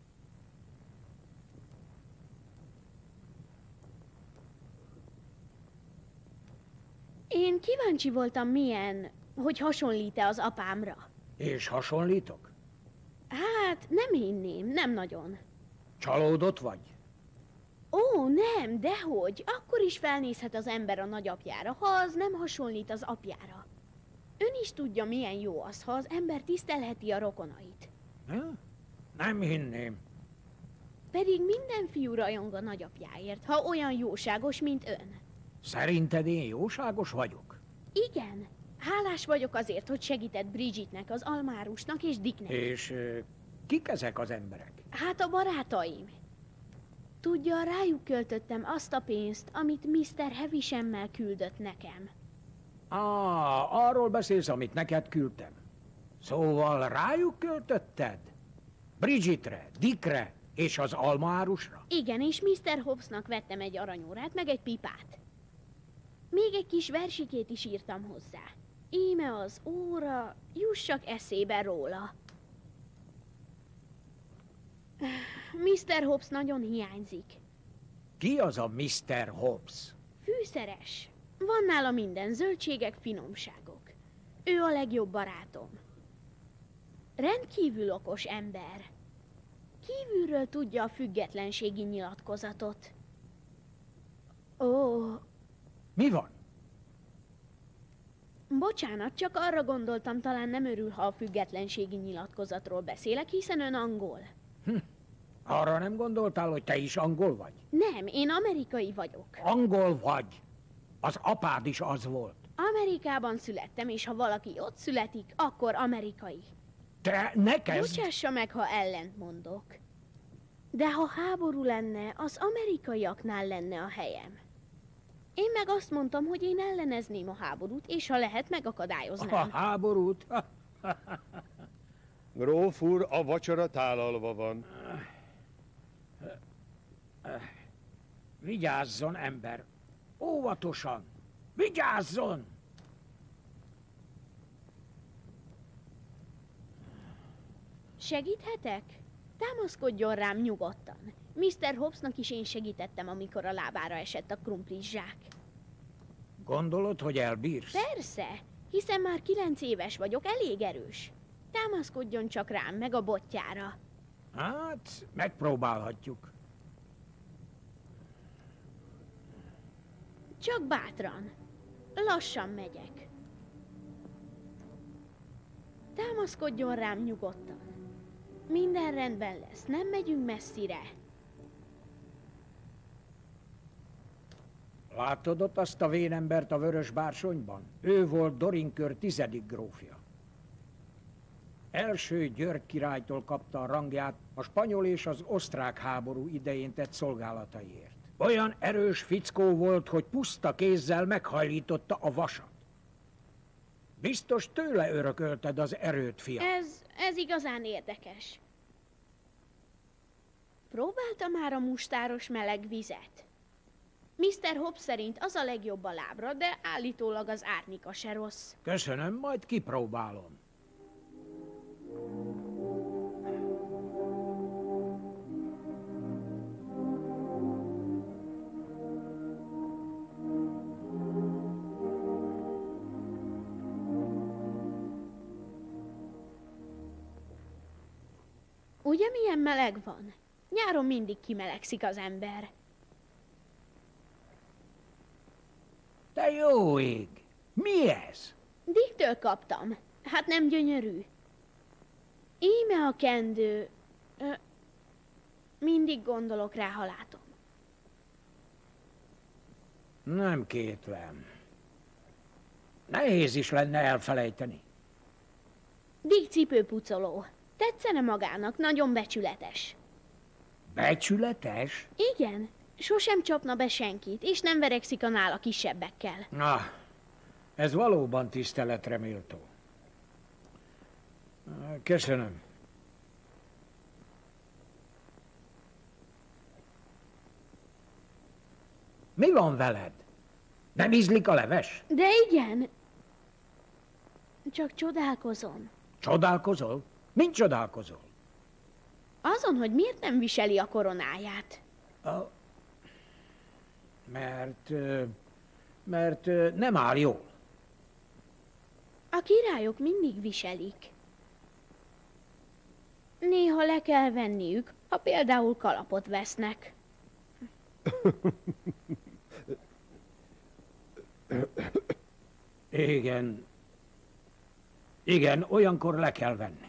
Én kíváncsi voltam, milyen, hogy hasonlít-e az apámra. És hasonlítok? Hát, nem hinném, nem nagyon. Csalódott vagy? Ó, nem, dehogy. Akkor is felnézhet az ember a nagyapjára, ha az nem hasonlít az apjára. Ön is tudja, milyen jó az, ha az ember tisztelheti a rokonait. Ha? Nem hinném. Pedig minden fiú rajong a nagyapjáért, ha olyan jóságos, mint ön. Szerinted én jóságos vagyok? Igen. Hálás vagyok azért, hogy segített Bridgetnek, az Almárusnak és Dicknek. És uh, kik ezek az emberek? Hát a barátaim. Tudja, rájuk költöttem azt a pénzt, amit miszter Havishemmel küldött nekem. Ah, arról beszélsz, amit neked küldtem. Szóval rájuk költötted? Bridgetre, Dickre és az Almárusra? Igen, és miszter Hobbsnak vettem egy aranyórát, meg egy pipát. Még egy kis versikét is írtam hozzá. Íme az óra, jussak eszébe róla. miszter Hobbs nagyon hiányzik. Ki az a miszter Hobbs? Fűszeres. Van nála minden, zöldségek, finomságok. Ő a legjobb barátom. Rendkívül okos ember. Kívülről tudja a függetlenségi nyilatkozatot. Ó... Mi van? Bocsánat, csak arra gondoltam, talán nem örül, ha a függetlenségi nyilatkozatról beszélek, hiszen ön angol. Hm. Arra nem gondoltál, hogy te is angol vagy? Nem, én amerikai vagyok. Angol vagy. Az apád is az volt. Amerikában születtem, és ha valaki ott születik, akkor amerikai. Te ne kezd... Bocsássa meg, ha ellent mondok. De ha háború lenne, az amerikaiaknál lenne a helyem. Én meg azt mondtam, hogy én ellenezném a háborút, és ha lehet, megakadályoznám. A háborút? Gróf úr, a vacsora tálalva van. Vigyázzon, ember! Óvatosan! Vigyázzon! Segíthetek? Támaszkodjon rám nyugodtan. miszter Hobbsnak is én segítettem, amikor a lábára esett a krumplis zsák. Gondolod, hogy elbírsz? Persze, hiszen már kilenc éves vagyok, elég erős. Támaszkodjon csak rám, meg a botjára. Hát, megpróbálhatjuk. Csak bátran. Lassan megyek. Támaszkodjon rám nyugodtan. Minden rendben lesz, nem megyünk messzire. Látod ott azt a vénembert a vörös bársonyban? Ő volt Dorinkör tizedik grófja. Első György királytól kapta a rangját a spanyol és az osztrák háború idején tett szolgálataiért. Olyan erős fickó volt, hogy puszta kézzel meghajlította a vasat. Biztos tőle örökölted az erőt, fiam. Ez, ez igazán érdekes. Próbálta már a mustáros meleg vizet? miszter Hobbs szerint az a legjobb a lábra, de állítólag az árnyéka se rossz. Köszönöm, majd kipróbálom. Ugye milyen meleg van? Nyáron mindig kimelegszik az ember. Te jó ég! Mi ez? Dicktől kaptam. Hát nem gyönyörű. Íme a kendő. Ö, mindig gondolok rá, ha látom. Nem kétlem. Nehéz is lenne elfelejteni. Dick cipőpucoló. Tetszene magának, nagyon becsületes. Becsületes? Igen, sosem csapna be senkit, és nem verekszik a nála kisebbekkel. Na, ez valóban tiszteletre méltó. Köszönöm. Mi van veled? Nem ízlik a leves? De igen. Csak csodálkozom. Csodálkozol? Mint csodálkozol? Azon, hogy miért nem viseli a koronáját. A... Mert... Mert nem áll jól. A királyok mindig viselik. Néha le kell venniük, ha például kalapot vesznek. Igen. Igen, olyankor le kell venni.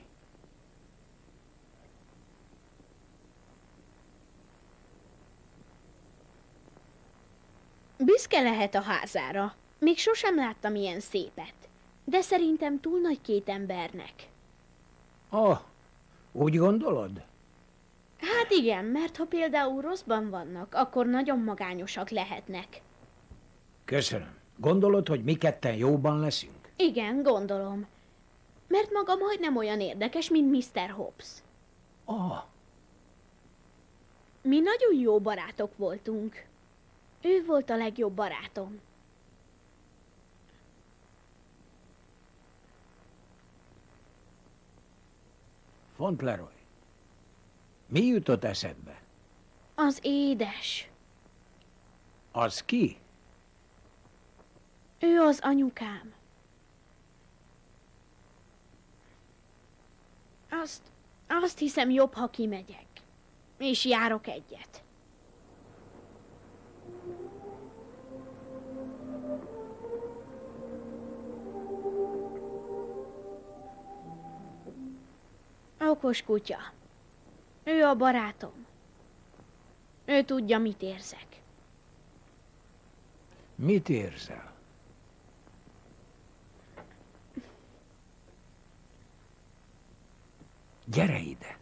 Büszke lehet a házára. Még sosem láttam ilyen szépet. De szerintem túl nagy két embernek. Oh, úgy gondolod? Hát igen, mert ha például rosszban vannak, akkor nagyon magányosak lehetnek. Köszönöm. Gondolod, hogy mi ketten jóban leszünk? Igen, gondolom. Mert maga majdnem olyan érdekes, mint miszter Hobbs. Ah. Mi nagyon jó barátok voltunk. Ő volt a legjobb barátom. Fauntleroy, mi jutott eszedbe? Az édes. Az ki? Ő az anyukám. Azt, azt hiszem jobb, ha kimegyek. És járok egyet. Okos kutya. Ő a barátom. Ő tudja, mit érzek. Mit érzel? Gyere ide!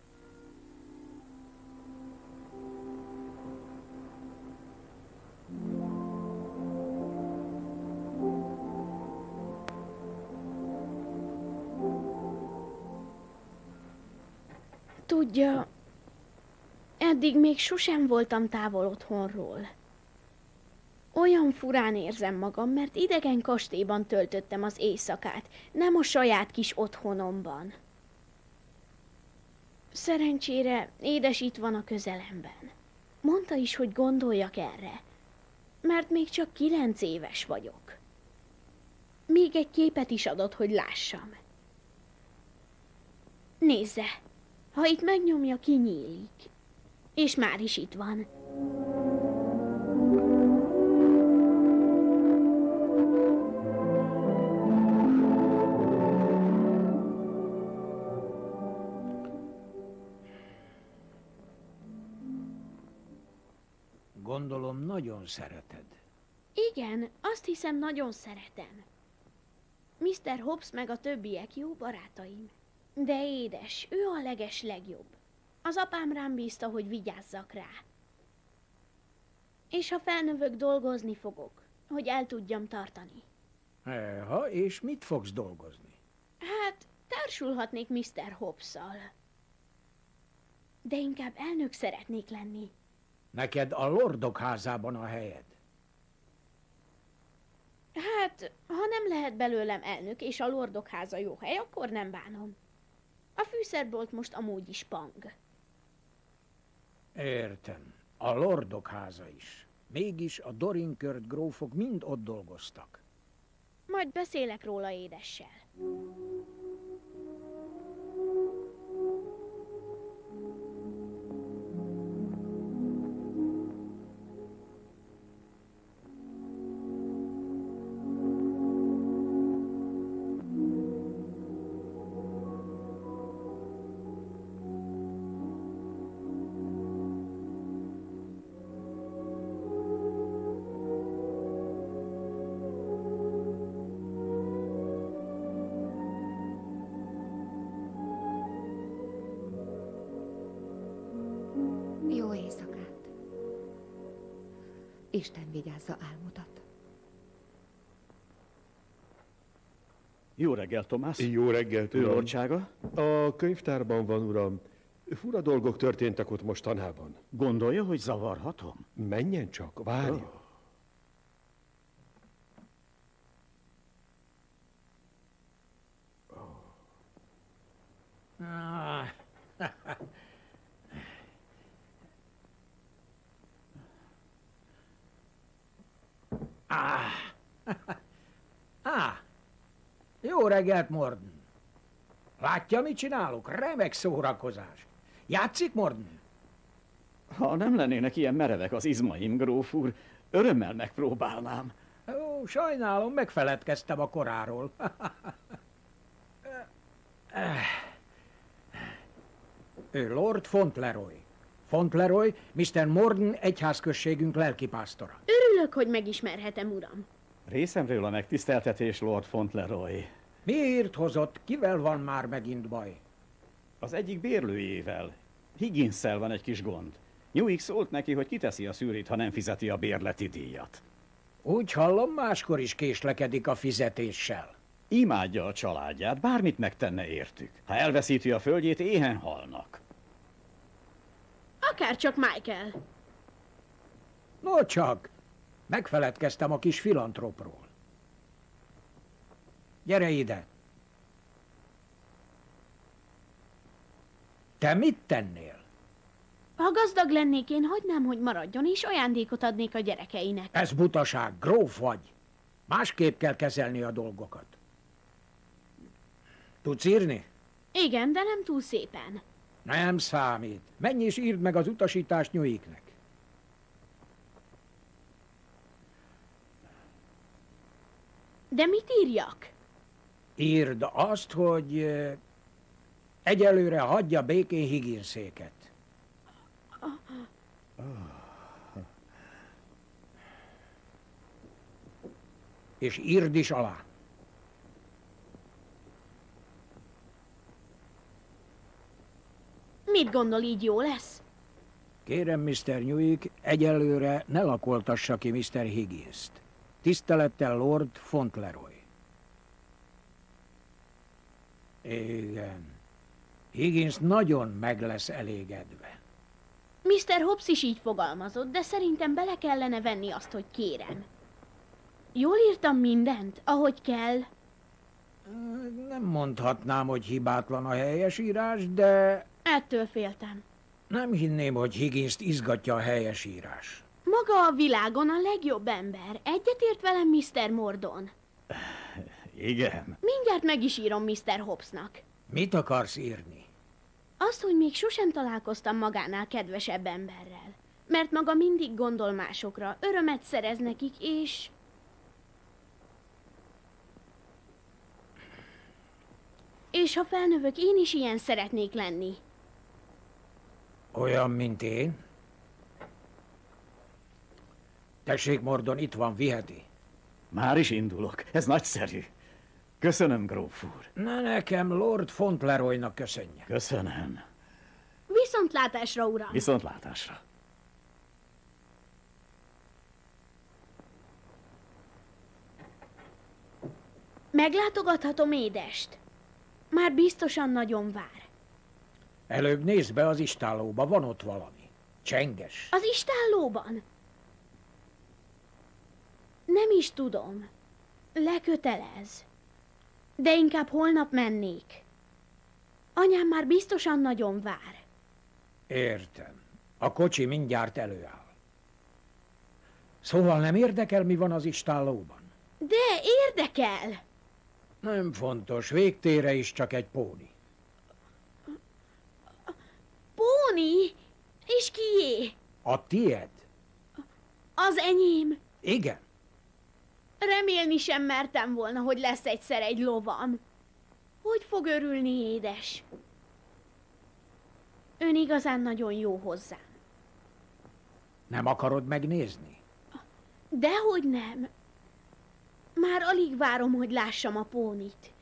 Tudja, eddig még sosem voltam távol otthonról. Olyan furán érzem magam, mert idegen kastélyban töltöttem az éjszakát, nem a saját kis otthonomban. Szerencsére édes itt van a közelemben. Mondta is, hogy gondoljak erre, mert még csak kilenc éves vagyok. Még egy képet is adott, hogy lássam. Nézze, ha itt megnyomja, kinyílik. És már is itt van. Gondolom, nagyon szereted. Igen, azt hiszem, nagyon szeretem. miszter Hobbs meg a többiek jó barátaim. De édes, ő a leges legjobb. Az apám rám bízta, hogy vigyázzak rá. És ha felnövök, dolgozni fogok, hogy el tudjam tartani. Eha, és mit fogsz dolgozni? Hát, társulhatnék miszter Hobbsszal. De inkább elnök szeretnék lenni. Neked a lordok házában a helyed. Hát, ha nem lehet belőlem elnök, és a lordok háza jó hely, akkor nem bánom. A fűszerbolt most amúgy is pang. Értem. A lordok háza is. Mégis a Dorincourt grófok mind ott dolgoztak. Majd beszélek róla édessel. Isten vigyázza álmodat. Jó reggel, Tomás. Jó reggelt, Ő uram. lordsága? A könyvtárban van, uram. Fura dolgok történtek ott mostanában. Gondolja, hogy zavarhatom? Menjen csak, várja. Oh. Ah. ah. ah. Jó reggelt, Morden. Látja, mit csinálok? Remek szórakozás. Játszik, Morden? Ha nem lennének ilyen merevek az izmaim, gróf úr, örömmel megpróbálnám. Ó, sajnálom, megfeledkeztem a koráról. Ő Lord Fauntleroy. Fauntleroy, mister Morden egyházközségünk lelkipásztora. Örülök, hogy megismerhetem, uram. Részemről a megtiszteltetés, Lord Fauntleroy. Miért hozott? Kivel van már megint baj? Az egyik bérlőjével. Higginsszel van egy kis gond. Newig szólt neki, hogy kiteszi a szűrét, ha nem fizeti a bérleti díjat. Úgy hallom, máskor is késlekedik a fizetéssel. Imádja a családját, bármit megtenne értük. Ha elveszíti a földjét, éhen halnak. Akárcsak Michael. No csak, megfeledkeztem a kis filantrópról. Gyere ide. Te mit tennél? Ha gazdag lennék, én hagynám, hogy maradjon, és ajándékot adnék a gyerekeinek. Ez butaság, gróf vagy. Másképp kell kezelni a dolgokat. Tudsz írni? Igen, de nem túl szépen. Nem számít. Menj és írd meg az utasítást Newignek. De mit írjak? Írd azt, hogy eh, egyelőre hagyja békén Higginséket. És írd is alá. Mit gondol, így jó lesz? Kérem, mister Newig, egyelőre ne lakoltassa ki mister Higginst. Tisztelettel Lord Fauntleroy. Igen. Higgins nagyon meg lesz elégedve. mister Hobbs is így fogalmazott, de szerintem bele kellene venni azt, hogy kérem. Jól írtam mindent, ahogy kell? Nem mondhatnám, hogy hibátlan a helyesírás, de... Ettől féltem. Nem hinném, hogy Higginst izgatja a helyesírás. Maga a világon a legjobb ember. Egyetért velem, mister Mordon? Igen. Mindjárt meg is írom mister Hobbsnak. Mit akarsz írni? Azt, hogy még sosem találkoztam magánál kedvesebb emberrel. Mert maga mindig gondol másokra, örömet szerez nekik, és... És ha felnövök, én is ilyen szeretnék lenni. Olyan, mint én? Tessék, Mordon, itt van, viheti. Már is indulok. Ez nagyszerű. Köszönöm, gróf úr. Na, nekem Lord Fauntleroynak köszönje. Köszönöm. Viszontlátásra, uram! Viszontlátásra. Meglátogathatom édest? Már biztosan nagyon vár. Előbb nézd be az istállóba, van ott valami. Csenges. Az istállóban? Nem is tudom. Lekötelez. De inkább holnap mennék. Anyám már biztosan nagyon vár. Értem. A kocsi mindjárt előáll. Szóval nem érdekel, mi van az istállóban? De érdekel! Nem fontos, végtére is csak egy póni. Póni? És kié? A tied? Az enyém. Igen. Remélni sem mertem volna, hogy lesz egyszer egy lovam. Hogy fog örülni, édes? Ön igazán nagyon jó hozzám. Nem akarod megnézni? Dehogy nem. Már alig várom, hogy lássam a pónit.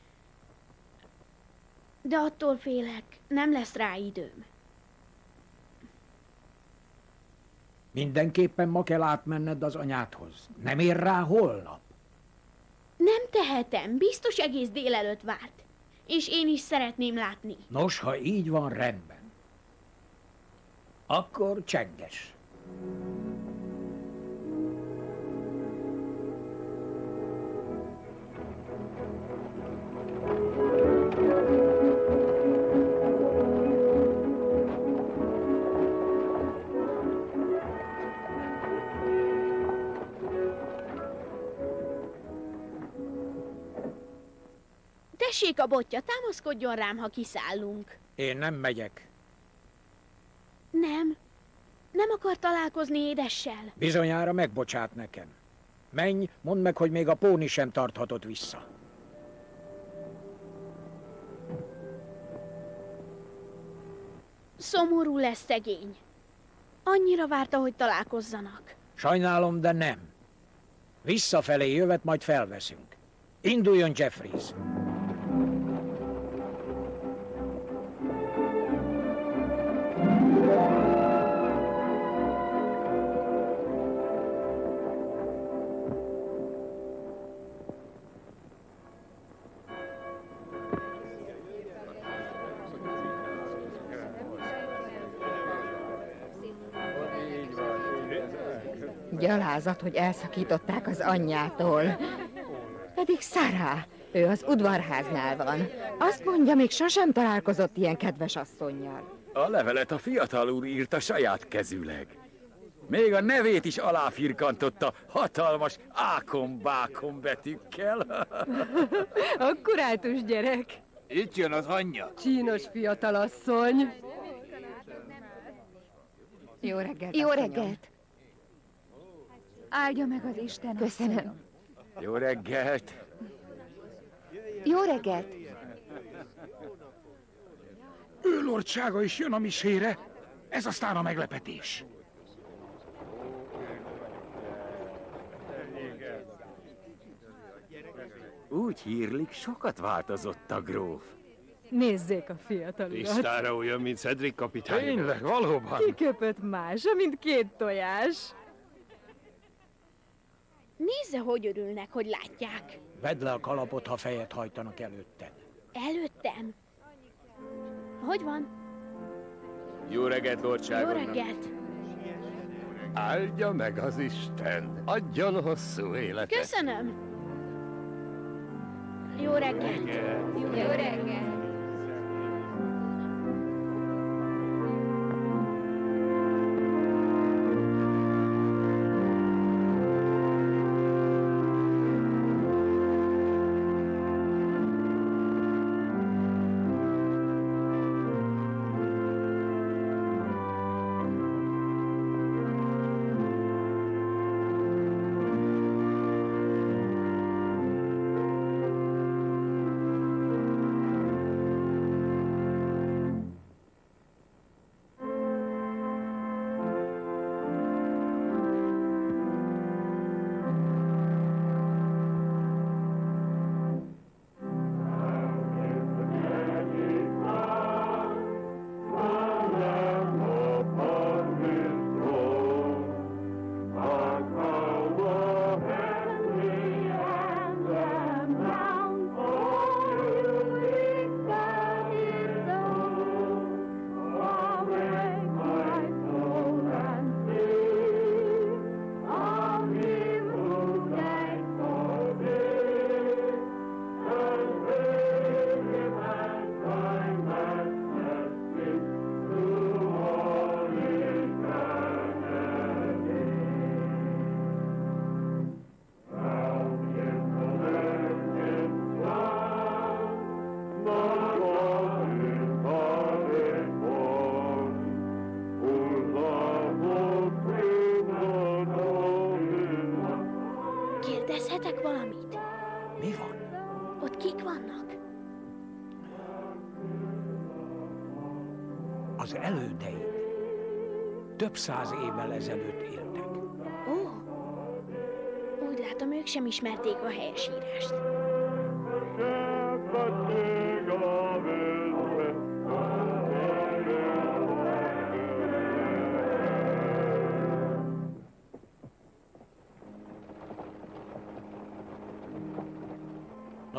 De attól félek, nem lesz rá időm. Mindenképpen ma kell átmenned az anyádhoz. Nem ér rá holnap. Nem tehetem, biztos egész délelőtt várt. És én is szeretném látni. Nos, ha így van, rendben. Akkor csenges. Tessék a botja, támaszkodjon rám, ha kiszállunk. Én nem megyek. Nem. Nem akar találkozni édessel. Bizonyára megbocsát nekem. Menj, mondd meg, hogy még a póni sem tarthatott vissza. Szomorú lesz szegény. Annyira várta, hogy találkozzanak. Sajnálom, de nem. Visszafelé jövet, majd felveszünk. Induljon, Jeffries. Gyalázat, hogy elszakították az anyjától. Pedig Sarah, ő az udvarháznál van. Azt mondja, még sosem találkozott ilyen kedves asszonnyal. A levelet a fiatal úr írta saját kezűleg. Még a nevét is aláfirkantotta hatalmas ákom-bákom betűkkel. Akkurátus gyerek. Itt jön az anyja. Csínos fiatalasszony. Jó reggelt. Jó reggelt. Áldja meg az Isten. Köszönöm. Jó reggelt. Jó reggelt. Ő lordsága is jön a misére. Ez aztán a meglepetés. Úgy hírlik, sokat változott a gróf. Nézzék a fiatal urat. Tisztára olyan, mint Cedric kapitány. Tényleg, valóban. Kiköpött mása, mint két tojás. Nézze, hogy örülnek, hogy látják. Vedd le a kalapot, ha fejet hajtanak előtted. Előttem? Hogy van? Jó reggelt, lordságom. Jó reggelt. Áldja meg az Isten. Adjon hosszú életet. Köszönöm. Jó reggelt. Jó reggelt. Kérdezhetek valamit? Mi van? Ott kik vannak? Az elődeid. Több száz évvel ezelőtt éltek. Ó, úgy látom, ők sem ismerték a helyesírást.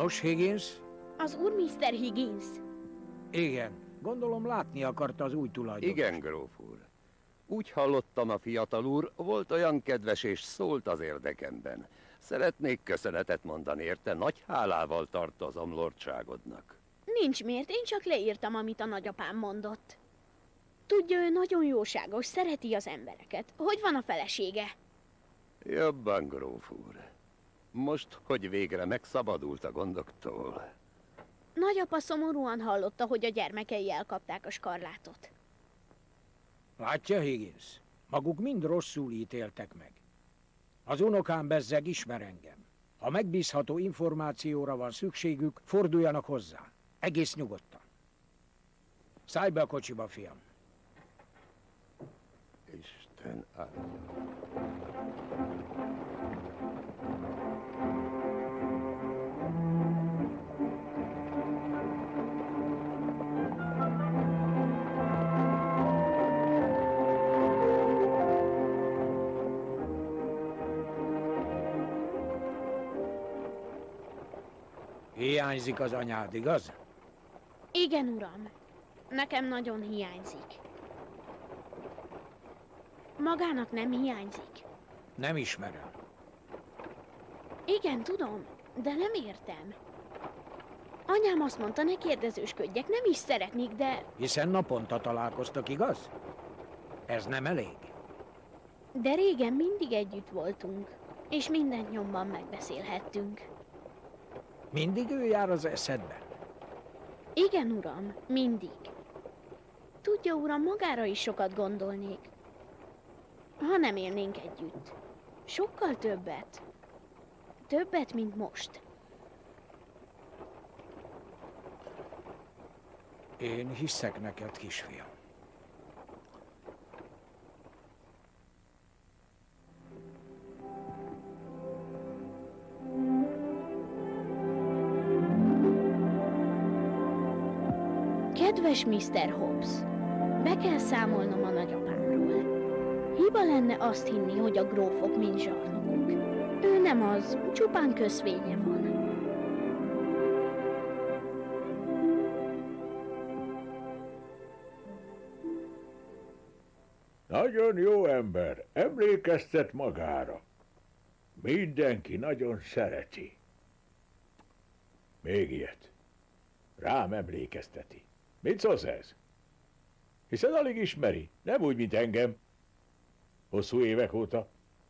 Nos, Higgins? Az úr miszter Higgins. Igen, gondolom látni akarta az új tulajdonost. Igen, gróf úr. Úgy hallottam, a fiatal úr volt olyan kedves és szólt az érdekemben. Szeretnék köszönetet mondani érte, nagy hálával tartozom lordságodnak. Nincs miért, én csak leírtam, amit a nagyapám mondott. Tudja, ő nagyon jóságos, szereti az embereket. Hogy van a felesége? Jobban, gróf úr. Most, hogy végre megszabadult a gondoktól. Nagyapa szomorúan hallotta, hogy a gyermekei elkapták a skarlátot. Látja, Higgins? Maguk mind rosszul ítéltek meg. Az unokám bezzeg ismer engem. Ha megbízható információra van szükségük, forduljanak hozzá. Egész nyugodtan. Szállj be a kocsiba, fiam. Isten áldja. Hiányzik az anyád, igaz? Igen, uram. Nekem nagyon hiányzik. Magának nem hiányzik. Nem ismerem. Igen, tudom, de nem értem. Anyám azt mondta, ne kérdezősködjek, nem is szeretnék, de... Hiszen naponta találkoztak, igaz? Ez nem elég. De régen mindig együtt voltunk, és mindent nyomban megbeszélhettünk. Mindig ő jár az eszedben? Igen, uram, mindig. Tudja, uram, magára is sokat gondolnék. Ha nem élnénk együtt. Sokkal többet. Többet, mint most. Én hiszek neked, kisfiam. Kedves miszter Hobbs, be kell számolnom a nagyapámról. Hiba lenne azt hinni, hogy a grófok mind zsarnokok. Ő nem az, csupán köszvénye van. Nagyon jó ember, emlékeztet magára. Mindenki nagyon szereti. Még ilyet. Rám emlékezteti. Mit szólsz ez? Hiszen alig ismeri, nem úgy, mint engem. Hosszú évek óta.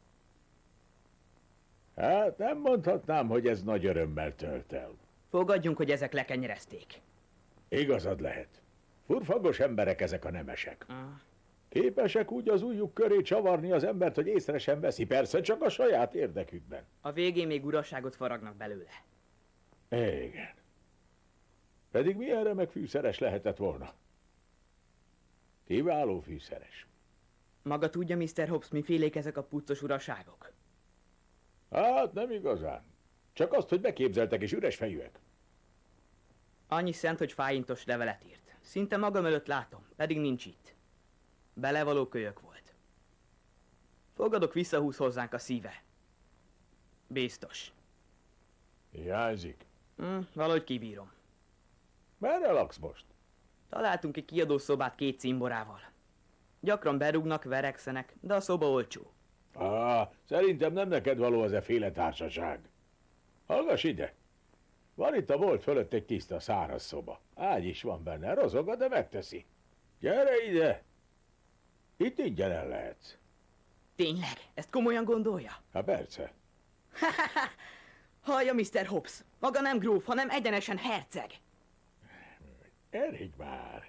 Hát nem mondhatnám, hogy ez nagy örömmel tölt el. Fogadjunk, hogy ezek lekenyerezték. Igazad lehet. Furfangos emberek ezek a nemesek. Ah. Képesek úgy az ujjuk köré csavarni az embert, hogy észre sem veszi, persze csak a saját érdekükben. A végén még uraságot faragnak belőle. Igen. Pedig milyen remek fűszeres lehetett volna. Kiváló fűszeres. Maga tudja, miszter Hobbs, mifélék ezek a puccos uraságok? Hát nem igazán. Csak azt, hogy beképzeltek és üres fejűek. Annyi szent, hogy fájintos levelet írt. Szinte magam előtt látom, pedig nincs itt. Belevaló kölyök volt. Fogadok, visszahúz hozzánk a szíve. Biztos. Hiányzik. Hm, valahogy kibírom. Merre laksz most? Találtunk egy kiadószobát két cimborával. Gyakran berúgnak, verekszenek, de a szoba olcsó. Á, szerintem nem neked való az e féle társaság. Hallgass ide! Van itt a volt fölött egy tiszta száraz szoba. Ágy is van benne, rozoga, de megteszi. Gyere ide! Itt ingyen el lehetsz. Tényleg? Ezt komolyan gondolja? Hát persze. Hallja, miszter Hobbs, maga nem gróf, hanem egyenesen herceg. Elég már.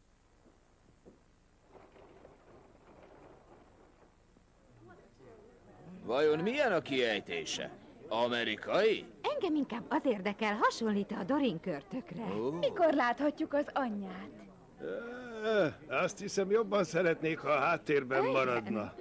Vajon milyen a kiejtése? Amerikai? Engem inkább az érdekel, hasonlít a Dorin körtökre. Oh. Mikor láthatjuk az anyját? Ö, azt hiszem, jobban szeretnék, ha a háttérben maradna.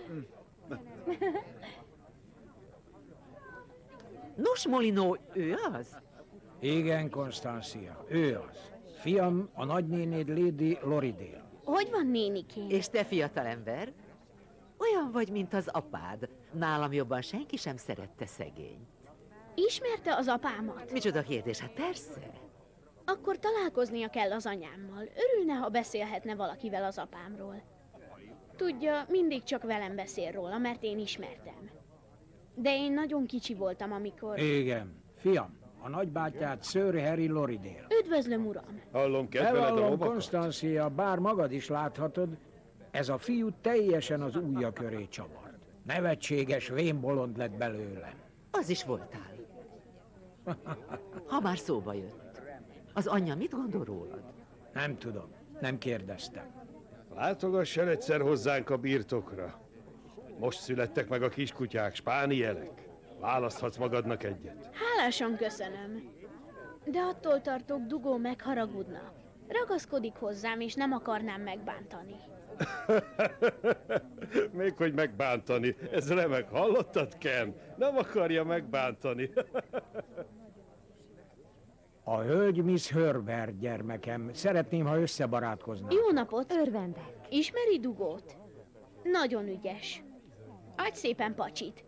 Nos, Molinó, ő az? Igen, Konstancia, ő az. Fiam, a nagynénéd Lady Loridale. Hogy van, nénikém? És te, fiatalember? Olyan vagy, mint az apád. Nálam jobban senki sem szerette szegényt. Ismerte az apámat? Micsoda kérdés, hát persze. Akkor találkoznia kell az anyámmal. Örülne, ha beszélhetne valakivel az apámról. Tudja, mindig csak velem beszél róla, mert én ismertem. De én nagyon kicsi voltam, amikor... Igen, fiam, a nagybátyád Sir Harry Lorridale. Üdvözlöm, uram! Hallom, kedveled a Bevallom, lovakat? Konstancia, bár magad is láthatod, ez a fiú teljesen az ujja köré csavart. Nevetséges vénbolond lett belőle. Az is voltál. Ha már szóba jött. Az anyja mit gondol rólad? Nem tudom, nem kérdeztem. Látogass el egyszer hozzánk a birtokra. Most születtek meg a kiskutyák, spánielek. Választhatsz magadnak egyet. Hálásan köszönöm. De attól tartok, Dugó megharagudna. Ragaszkodik hozzám, és nem akarnám megbántani. Még hogy megbántani. Ez remek, hallottad, Ken? Nem akarja megbántani. A hölgy Miss Herbert, gyermekem. Szeretném, ha összebarátkoznánk. Jó napot! Örvendek. Ismeri Dugót? Nagyon ügyes. Adj szépen pacsit.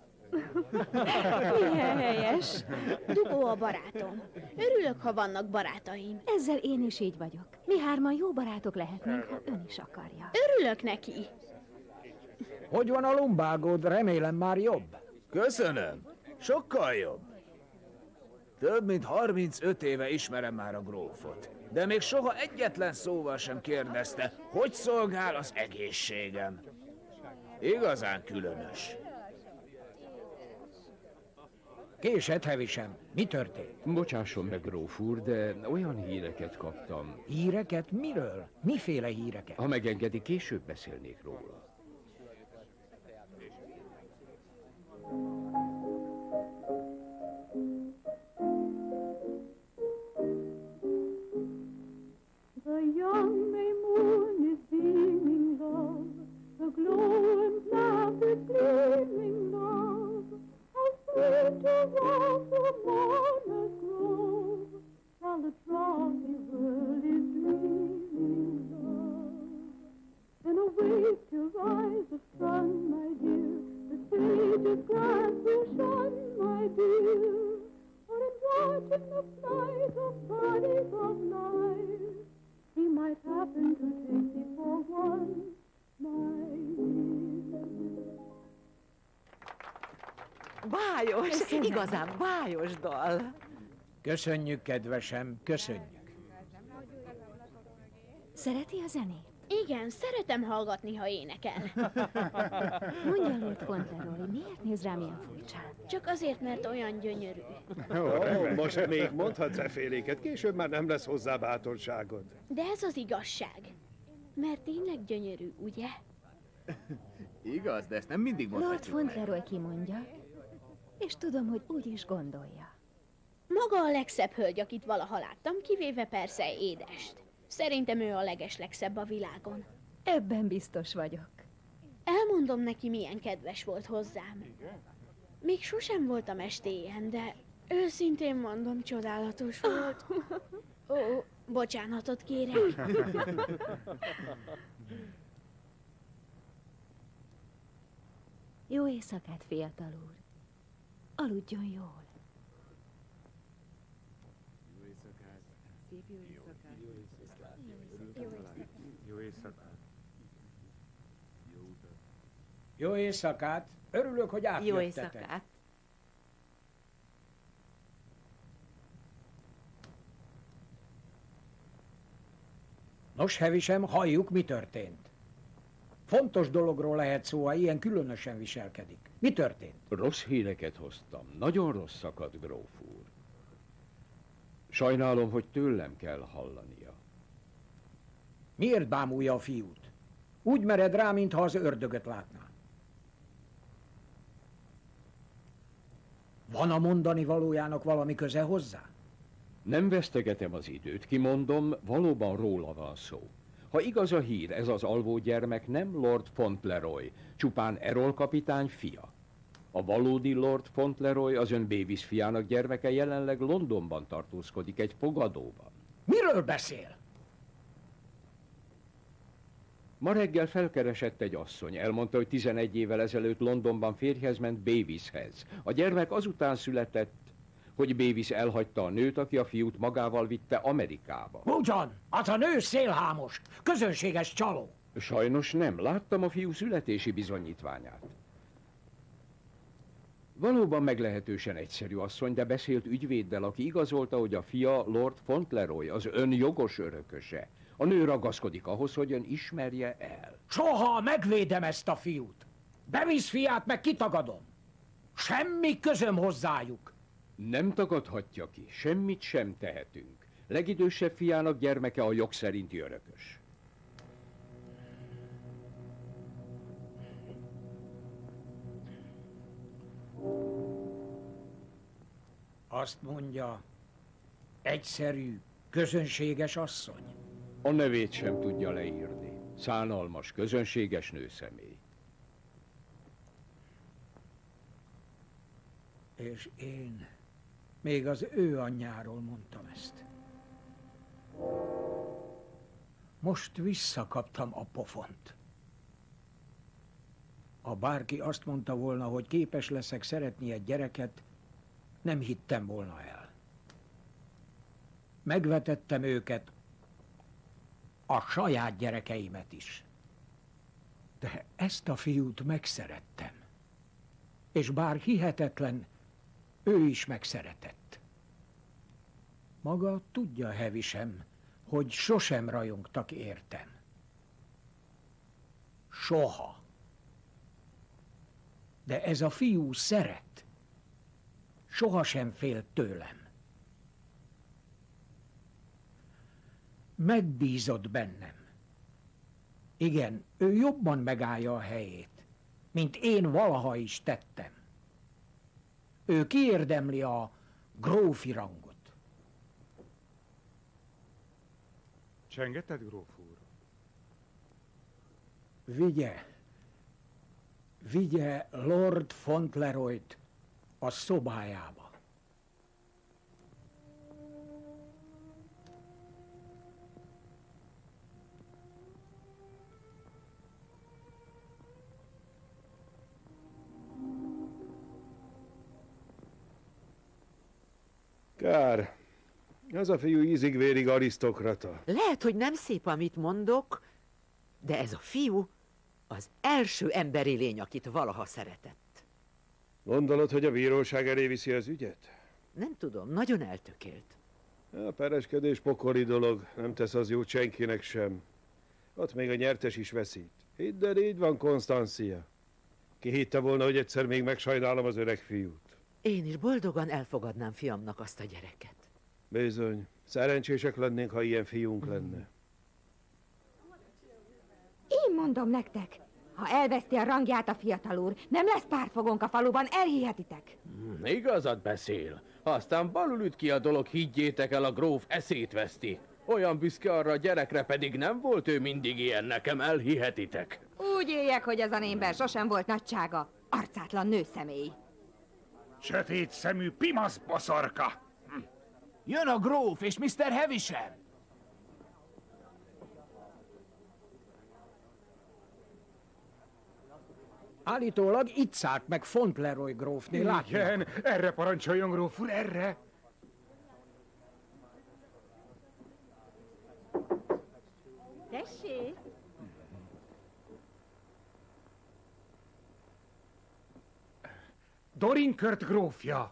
Milyen helyes. Dugó a barátom. Örülök, ha vannak barátaim. Ezzel én is így vagyok. Mi hárman jó barátok lehetnénk, ha ön is akarja. Örülök neki. Hogy van a lumbágod? Remélem már jobb. Köszönöm. Sokkal jobb. Több mint harmincöt éve ismerem már a grófot. De még soha egyetlen szóval sem kérdezte, hogy szolgál az egészségem. Igazán különös. Késett, Hevisem. Mi történt? Bocsásson meg, gróf úr, de olyan híreket kaptam. Híreket? Miről? Miféle híreket? Ha megengedi, később beszélnék róla. The young May moon is beaming love, the glow and laugh is gleaming love. How sweet to walk the mourner's grove, while the drowsy world is dreaming love. And awake to rise of sun, my dear, the sage's glad will shine, my dear. For in watching the flight of bodies of light, he might happen to take thee for one, my dear. Bájos, igazán bájos dal. Köszönjük, kedvesem, köszönjük. Szereti a zenét? Igen, szeretem hallgatni, ha énekel. Mondja, Lord Fauntleroy, miért néz rám ilyen furcsán? Csak azért, mert olyan gyönyörű. Ó, most még mondhatsz efféléket, később már nem lesz hozzá bátorságod. De ez az igazság. Mert tényleg gyönyörű, ugye? Igaz, de ezt nem mindig Lord mondhatjuk meg. Fauntleroy kimondja, és tudom, hogy úgy is gondolja. Maga a legszebb hölgy, akit valaha láttam, kivéve persze Édest. Szerintem ő a legeslegszebb a világon. Ebben biztos vagyok. Elmondom neki, milyen kedves volt hozzám. Még sosem voltam estélyen, de őszintén mondom, csodálatos volt. Ó, bocsánatot kérek. Jó éjszakát, fiatal úr. Aludjon jól. Jó éjszakát. Jó éjszakát. Örülök, hogy átjöttetek. Jó éjszakát. Nos, Hevisem, halljuk, mi történt. Fontos dologról lehet szó, ha ilyen különösen viselkedik. Mi történt? Rossz híreket hoztam. Nagyon rosszakat, gróf úr. Sajnálom, hogy tőlem kell hallania. Miért bámulja a fiút? Úgy mered rá, mintha az ördögöt látná. Van a mondani valójának valami köze hozzá? Nem vesztegetem az időt, kimondom, valóban róla van szó. Ha igaz a hír, ez az alvó gyermek nem Lord Fauntleroy, csupán Errol kapitány fia. A valódi Lord Fauntleroy, az ön Bevis fiának gyermeke jelenleg Londonban tartózkodik, egy fogadóban. Miről beszél? Ma reggel felkeresett egy asszony, elmondta, hogy tizenegy évvel ezelőtt Londonban férjhez ment Beavishez. A gyermek azután született, hogy Beavis elhagyta a nőt, aki a fiút magával vitte Amerikába. Ugyan, az a nő szélhámos, közönséges csaló. Sajnos nem, láttam a fiú születési bizonyítványát. Valóban meglehetősen egyszerű asszony, de beszélt ügyvéddel, aki igazolta, hogy a fia Lord Fauntleroy, az ön jogos örököse. A nő ragaszkodik ahhoz, hogy ön ismerje el. Soha megvédem ezt a fiút. Beavis fiát meg kitagadom. Semmi közöm hozzájuk. Nem tagadhatja ki, semmit sem tehetünk. Legidősebb fiának gyermeke a jog szerinti örökös. Azt mondja, egyszerű, közönséges asszony. A nevét sem tudja leírni. Szánalmas, közönséges nőszemély. És én még az ő anyjáról mondtam ezt. Most visszakaptam a pofont. Ha bárki azt mondta volna, hogy képes leszek szeretni egy gyereket, nem hittem volna el. Megvetettem őket, a saját gyerekeimet is. De ezt a fiút megszerettem. És bár hihetetlen, ő is megszeretett. Maga tudja, Hevisem, hogy sosem rajongtak értem. Soha. De ez a fiú szeret. Sohasem fél tőlem. Megbízott bennem. Igen, ő jobban megállja a helyét, mint én valaha is tettem. Ő kiérdemli a grófi rangot. Csengetted, gróf úr? Vigye, vigye Lord Fauntleroyt a szobájába. Kár. Az a fiú ízig-vérig arisztokrata. Lehet, hogy nem szép, amit mondok, de ez a fiú az első emberi lény, akit valaha szeretett. Gondolod, hogy a bíróság elé viszi az ügyet? Nem tudom, nagyon eltökélt. A pereskedés pokoli dolog, nem tesz az jót senkinek sem. Ott még a nyertes is veszít. Hidd el, így van, Konstancia. Ki hitte volna, hogy egyszer még megsajnálom az öreg fiút? Én is boldogan elfogadnám fiamnak azt a gyereket. Bizony, szerencsések lennénk, ha ilyen fiunk lenne. Én mondom nektek, ha elveszti a rangját a fiatal úr, nem lesz párfogónk a faluban, elhihetitek. Hmm, igazat beszél. Aztán balul üt ki a dolog, higgyétek el, a gróf eszét veszti. Olyan büszke arra a gyerekre, pedig nem volt ő mindig ilyen, nekem elhihetitek. Úgy éljek, hogy ez a némber sosem volt nagysága. Arcátlan nőszemély. Sötét szemű pimasz baszarka! Hm. Jön a gróf és miszter Havisham! Állítólag itt szállt meg Fauntleroy grófné, látja? Igen, erre parancsoljon, gróf úr, erre! Tessék! Dorinkört grófja!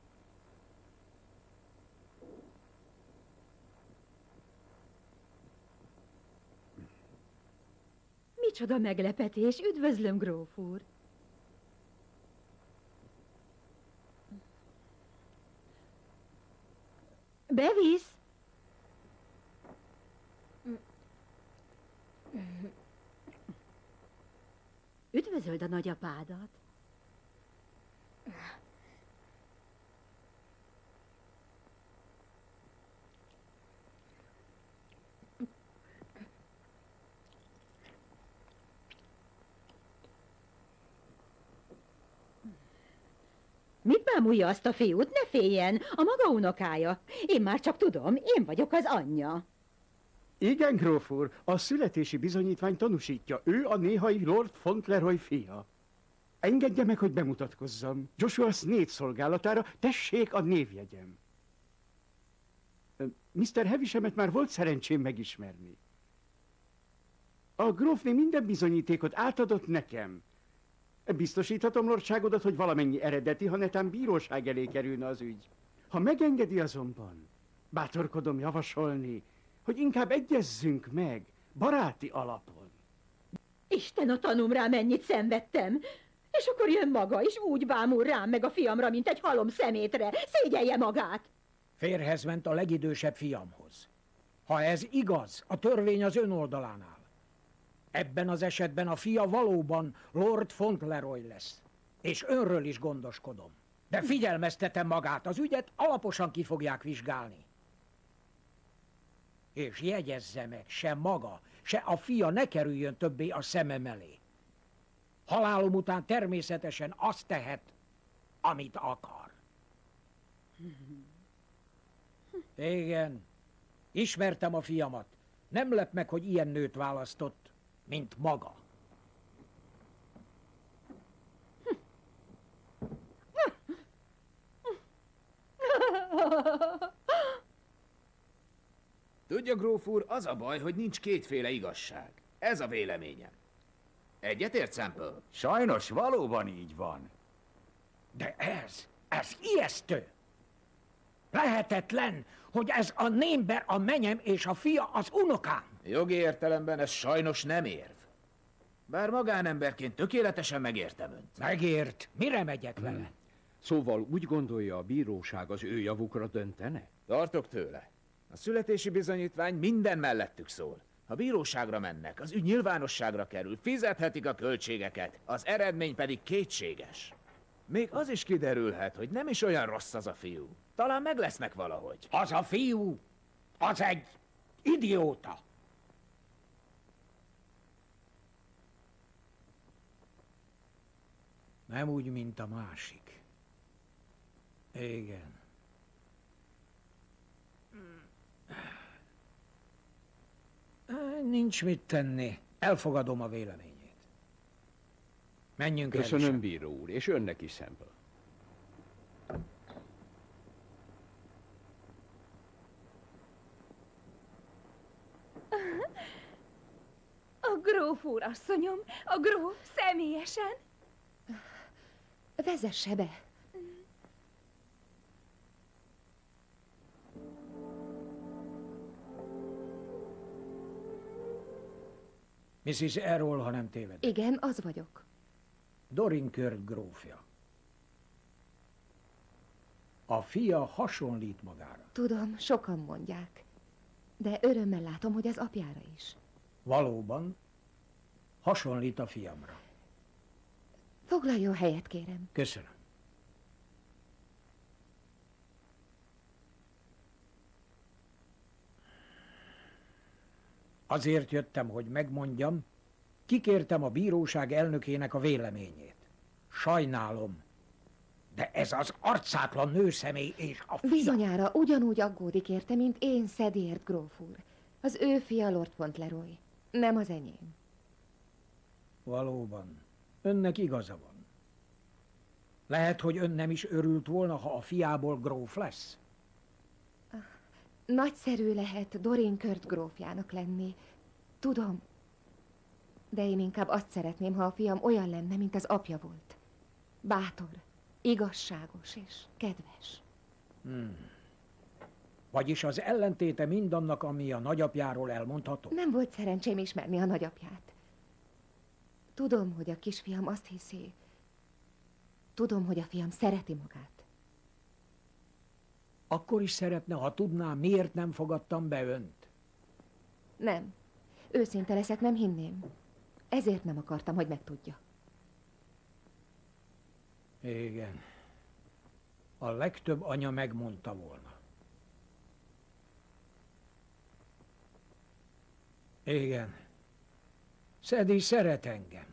Micsoda meglepetés! Üdvözlöm, gróf úr! Bevisz? Üdvözöld a nagyapádat! Mit bámulja azt a fiút? Ne féljen, a maga unokája. Én már csak tudom, én vagyok az anyja. Igen, gróf úr, a születési bizonyítvány tanúsítja, ő a néhai Lord Fauntleroy fia. Engedje meg, hogy bemutatkozzam. Joshua Sneed szolgálatára, tessék a névjegyem. miszter Havishamet már volt szerencsém megismerni. A grófné minden bizonyítékot átadott nekem. Biztosíthatom lordságodat, hogy valamennyi eredeti, ha netán bíróság elé kerülne az ügy. Ha megengedi azonban, bátorkodom javasolni, hogy inkább egyezzünk meg, baráti alapon. Isten a tanúm rá, mennyit szenvedtem. És akkor jön maga, és úgy bámul rám meg a fiamra, mint egy halom szemétre. Szégyelje magát! Férjhez ment a legidősebb fiamhoz. Ha ez igaz, a törvény az ön oldalán áll. Ebben az esetben a fia valóban Lord Fauntleroy lesz. És önről is gondoskodom. De figyelmeztetem magát, az ügyet alaposan ki fogják vizsgálni. És jegyezze meg, se maga, se a fia ne kerüljön többé a szemem elé. Halálom után természetesen azt tehet, amit akar. Igen, ismertem a fiamat. Nem lep meg, hogy ilyen nőt választott, mint maga. Tudja, gróf úr, az a baj, hogy nincs kétféle igazság. Ez a véleményem. Egyetért, Semple? Sajnos valóban így van. De ez, ez ijesztő. Lehetetlen, hogy ez a némber a menyem és a fia az unokám. Jogi értelemben ez sajnos nem érv. Bár magánemberként tökéletesen megértem önt. Megért. Mire megyek vele? Hmm. Szóval úgy gondolja, a bíróság az ő javukra döntene? Tartok tőle. A születési bizonyítvány minden mellettük szól. Ha bíróságra mennek, az ügy nyilvánosságra kerül, fizethetik a költségeket, az eredmény pedig kétséges. Még az is kiderülhet, hogy nem is olyan rossz az a fiú. Talán meg lesznek valahogy. Az a fiú, az egy idióta. Nem úgy, mint a másik. Igen. Nincs mit tenni. Elfogadom a véleményét. Menjünk el. Köszönöm, bíró úr, és önnek is, Semple. A gróf úr, asszonyom, a gróf személyesen. Vezesse be. misziz Errol, ha nem téved. Igen, az vagyok. Dorincourt grófja. A fia hasonlít magára. Tudom, sokan mondják. De örömmel látom, hogy az apjára is. Valóban hasonlít a fiamra. Foglaljon helyet, kérem. Köszönöm. Azért jöttem, hogy megmondjam, kikértem a bíróság elnökének a véleményét. Sajnálom, de ez az arcátlan nőszemély és a fia... Bizonyára ugyanúgy aggódik érte, mint én, Szedért gróf úr. Az ő fia Lord Fauntleroy, nem az enyém. Valóban, önnek igaza van. Lehet, hogy ön nem is örült volna, ha a fiából gróf lesz? Nagyszerű lehet Dorincourt grófjának lenni. Tudom. De én inkább azt szeretném, ha a fiam olyan lenne, mint az apja volt. Bátor, igazságos és kedves. Hmm. Vagyis az ellentéte mindannak, ami a nagyapjáról elmondható? Nem volt szerencsém ismerni a nagyapját. Tudom, hogy a kisfiam azt hiszi. Tudom, hogy a fiam szereti magát. Akkor is szeretne, ha tudná, miért nem fogadtam be önt. Nem. Őszinte leszek, nem hinném. Ezért nem akartam, hogy megtudja. Igen. A legtöbb anya megmondta volna. Igen. Szedi szeret engem.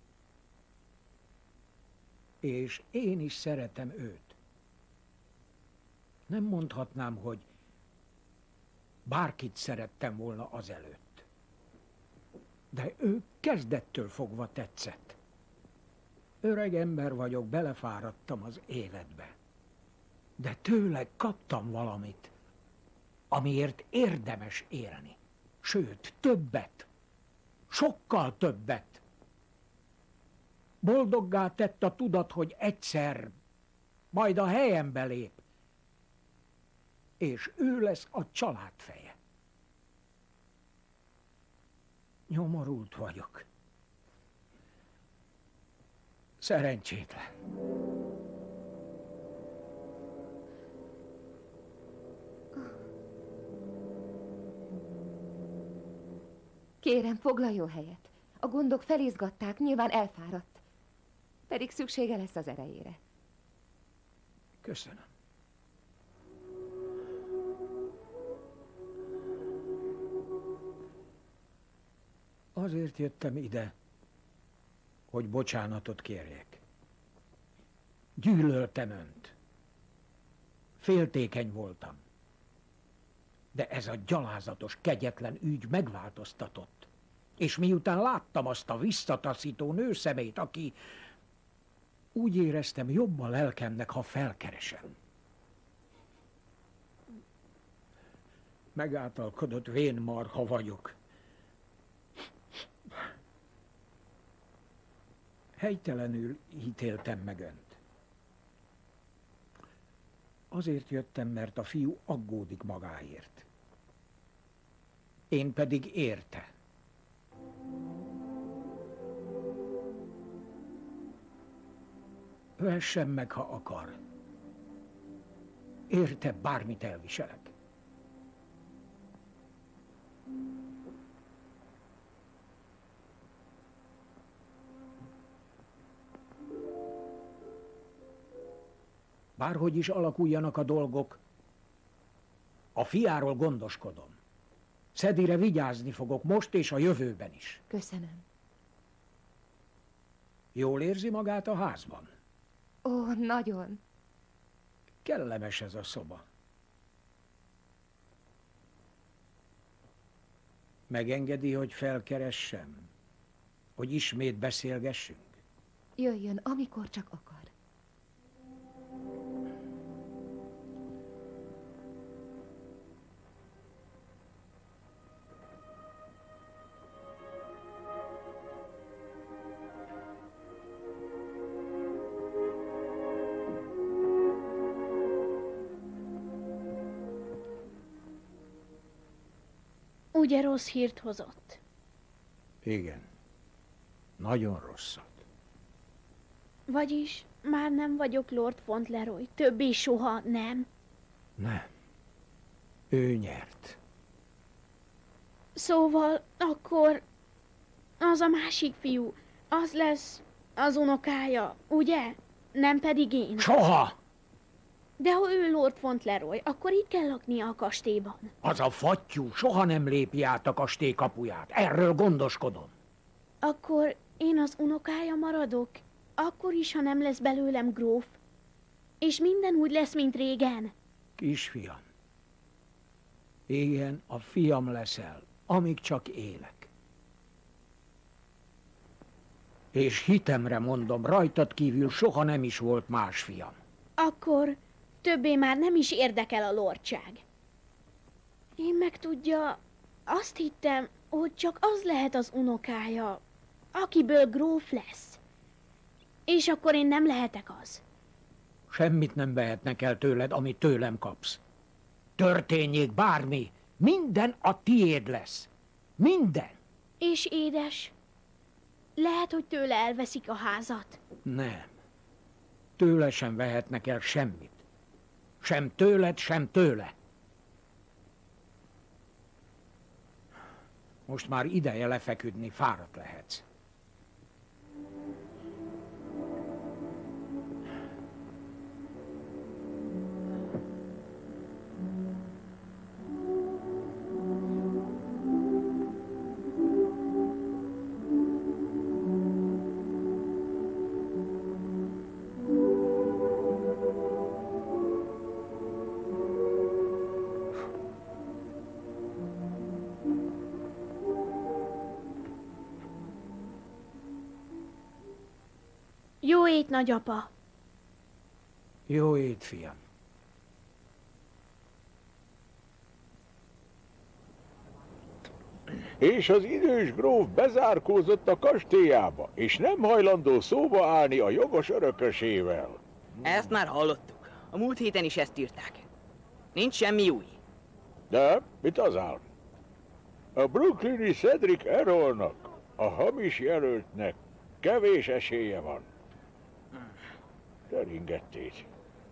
És én is szeretem őt. Nem mondhatnám, hogy Bárkit szerettem volna azelőtt. De ő kezdettől fogva tetszett. Öreg ember vagyok, belefáradtam az életbe. De tőle kaptam valamit, amiért érdemes élni. Sőt, többet. Sokkal többet. Boldoggá tett a tudat, hogy egyszer majd a helyembe lép, és ő lesz a család feje. Nyomorult vagyok. Szerencsétlen. Kérem, foglaljon helyet. A gondok felizgatták, nyilván elfáradt. Pedig szüksége lesz az erejére. Köszönöm. Azért jöttem ide, hogy bocsánatot kérjek. Gyűlöltem önt. Féltékeny voltam. De ez a gyalázatos, kegyetlen ügy megváltoztatott. És miután láttam azt a visszataszító nőszemét, aki... Úgy éreztem, jobb a lelkemnek, ha felkeresem. Megáltalkodott vénmarha vagyok. Helytelenül ítéltem meg önt. Azért jöttem, mert a fiú aggódik magáért. Én pedig érte. Ölessen meg, ha akar. Érte, bármit elviselek. Bárhogy is alakuljanak a dolgok, a fiáról gondoskodom. Szedire vigyázni fogok most és a jövőben is. Köszönöm. Jól érzi magát a házban? Ó, nagyon. Kellemes ez a szoba. Megengedi, hogy felkeressem? Hogy ismét beszélgessünk? Jöjjön, amikor csak akar. Ugye rossz hírt hozott? Igen. Nagyon rosszat. Vagyis már nem vagyok Lord Fauntleroy. Többé soha nem. Nem. Ő nyert. Szóval akkor az a másik fiú, az lesz az unokája, ugye? Nem pedig én. Soha! De ha ő Lord Fauntleroy, akkor itt kell laknia a kastélyban. Az a fattyú soha nem lépi át a kastély kapuját. Erről gondoskodom. Akkor én az unokája maradok? Akkor is, ha nem lesz belőlem gróf? És minden úgy lesz, mint régen? Kisfiam. Igen, a fiam leszel, amíg csak élek. És hitemre mondom, rajtad kívül soha nem is volt más fiam. Akkor többé már nem is érdekel a lordság. Én meg tudja, azt hittem, hogy csak az lehet az unokája, akiből gróf lesz. És akkor én nem lehetek az. Semmit nem vehetnek el tőled, amit tőlem kapsz. Történjék bármi, minden a tiéd lesz. Minden. És édes, lehet, hogy tőle elveszik a házat. Nem. Tőle sem vehetnek el semmit. Sem tőled, sem tőle. Most már ideje lefeküdni, fáradt lehetsz. ét, nagyapa! Jó ét, fiam. És az idős gróf bezárkózott a kastélyába, és nem hajlandó szóba állni a jogos örökösével. Ezt már hallottuk. A múlt héten is ezt írták. Nincs semmi új. De mit az áll? A brooklyni Cedric Errolnak, a hamis jelöltnek kevés esélye van. Teringették.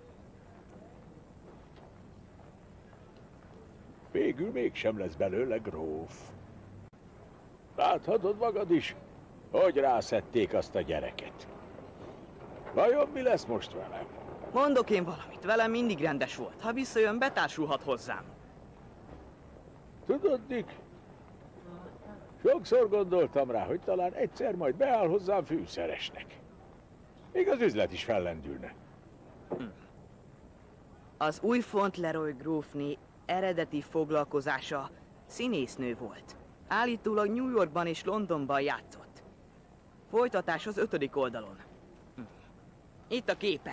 Végül mégsem lesz belőle gróf. Láthatod magad is, hogy rászették azt a gyereket. Vajon mi lesz most velem? Mondok én valamit, velem mindig rendes volt. Ha visszajön, betársulhat hozzám. Tudod, Dick? Sokszor gondoltam rá, hogy talán egyszer majd beáll hozzám fűszeresnek. Még az üzlet is fellendülne. Hm. Az új Fauntleroy grófné eredeti foglalkozása színésznő volt. Állítólag New Yorkban és Londonban játszott. Folytatás az ötödik oldalon. Hm. Itt a képe.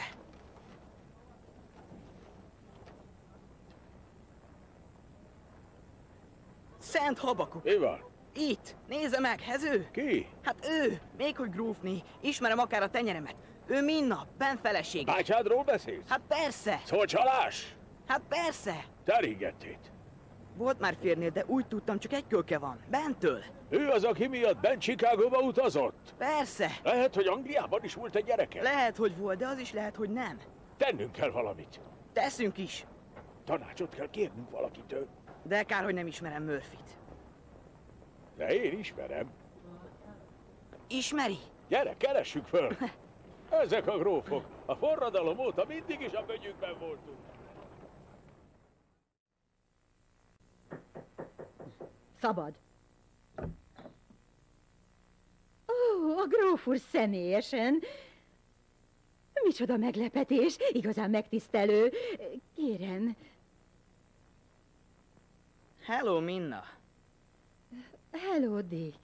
Szent Habakuk! Mi van? Itt! Nézze meg, ez ő! Ki? Hát ő! Még hogy grófné, ismerem akár a tenyeremet. Ő Minna, Ben felesége. Bácsádról beszélsz? Hát persze! Szó csalás? Hát persze! Teringettét. Volt már férnél, de úgy tudtam, csak egy kölke van. Bentől. Ő az, aki miatt Ben Chicagóba utazott? Persze. Lehet, hogy Angliában is volt egy gyereke? Lehet, hogy volt, de az is lehet, hogy nem. Tennünk kell valamit. Teszünk is. Tanácsot kell kérnünk valakitől. De kár, hogy nem ismerem Murphyt. De én ismerem. Ismeri? Gyere, keressük föl! Ezek a grófok. A forradalom óta mindig is a bögyükben voltunk. Szabad. Ó, a gróf úr személyesen. Micsoda meglepetés, igazán megtisztelő. Kérem. Hello, Minna. Hello, Dick.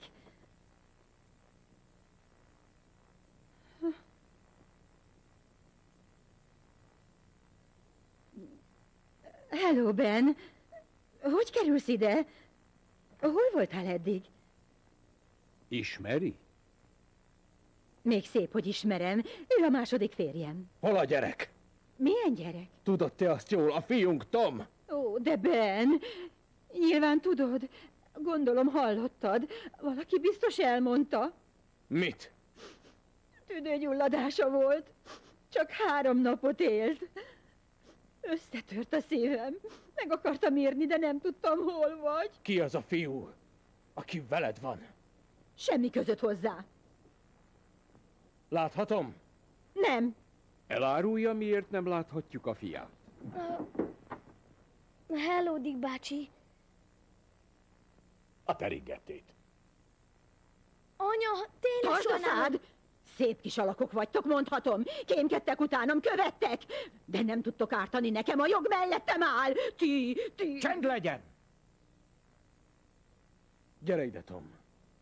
Hello, Ben. Hogy kerülsz ide? Hol voltál eddig? Ismeri? Még szép, hogy ismerem. Ő a második férjem. Hol a gyerek? Milyen gyerek? Tudod te azt jól, a fiunk Tom. Ó, de Ben, nyilván tudod. Gondolom hallottad. Valaki biztos elmondta. Mit? Tüdőgyulladása volt. Csak három napot élt. Összetört a szívem. Meg akartam írni, de nem tudtam, hol vagy. Ki az a fiú, aki veled van? Semmi között hozzá. Láthatom? Nem. Elárulja, miért nem láthatjuk a fiát? Uh, hello, Dick bácsi. A teringettét. Anya, tényleg Tartsd a szád! Szép kis alakok vagytok, mondhatom. Kémkedtek utánam, követtek. De nem tudtok ártani nekem, a jog mellettem áll. Ti, ti... Csend legyen! Gyere ide, Tom.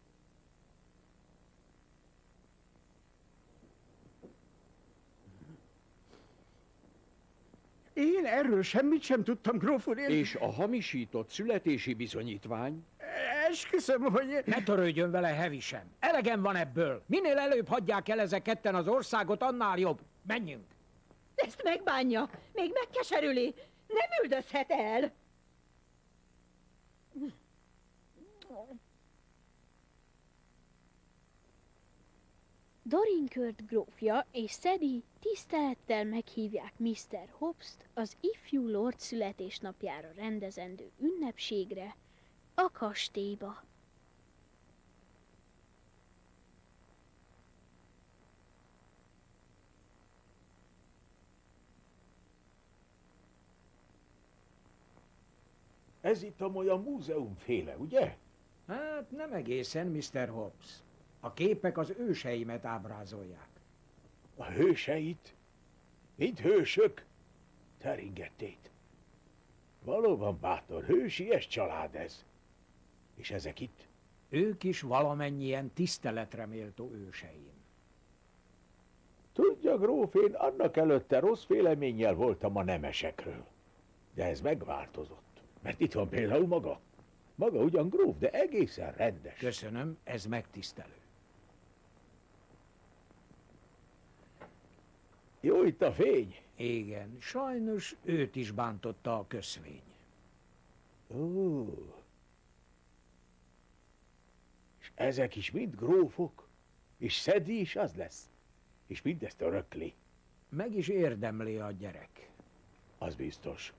Én erről semmit sem tudtam, gróf úr. Én... És a hamisított születési bizonyítvány? Esküszöm, hogy... Ne törődjön vele, Heavy sem. Elegem van ebből. Minél előbb hagyják el ezek ketten az országot, annál jobb. Menjünk. Ezt megbánja. Még megkeserüli. Nem üldözhet el. Dorincourt grófja és Sadie tisztelettel meghívják miszter Hobbst az ifjú lord születésnapjára rendezendő ünnepségre a kastélyba. Ez itt a olyan múzeumféle, ugye? Hát nem egészen, miszter Hobbs. A képek az őseimet ábrázolják. A hőseit? Mint hősök? Teringettét. Valóban bátor, hősies család ez. És ezek itt? Ők is valamennyien tiszteletre méltó őseim. Tudja, Tudja, gróf, én annak előtte rossz véleménnyel voltam a nemesekről. De ez megváltozott. Mert itt van például maga. Maga ugyan gróf, de egészen rendes. Köszönöm, ez megtisztelő. Jó itt a fény. Igen, sajnos őt is bántotta a köszvény. Ó. És ezek is mind grófok? És Szedi is az lesz? És mindezt örökli? Meg is érdemli a gyerek. Az biztos.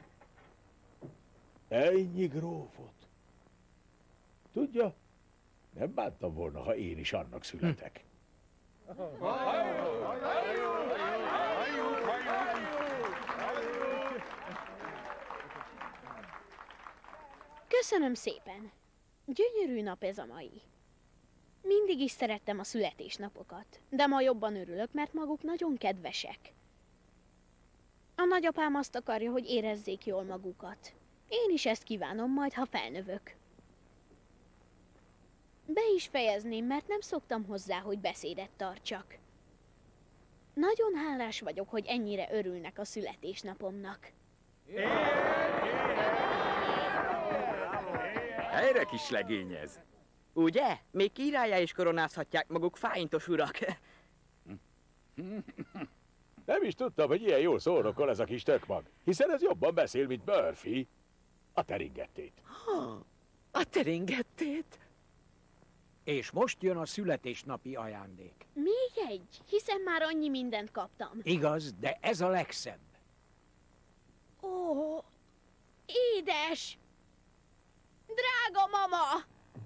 Ennyi grófot. Tudja, nem bántam volna, ha én is annak születek. Hm. Köszönöm szépen. Gyönyörű nap ez a mai. Mindig is szerettem a születésnapokat, de ma jobban örülök, mert maguk nagyon kedvesek. A nagyapám azt akarja, hogy érezzék jól magukat. Én is ezt kívánom majd, ha felnövök. Be is fejezném, mert nem szoktam hozzá, hogy beszédet tartsak. Nagyon hálás vagyok, hogy ennyire örülnek a születésnapomnak. Helyre, kis legényez! Ugye? Még királlyá is koronázhatják maguk fáintos urak. Nem is tudtam, hogy ilyen jól szónokol ez a kis tökmag, hiszen ez jobban beszél, mint Murphy. A teringettét. A teringettét? És most jön a születésnapi ajándék. Még egy, hiszen már annyi mindent kaptam. Igaz, de ez a legszebb. Ó, édes! Drága mama!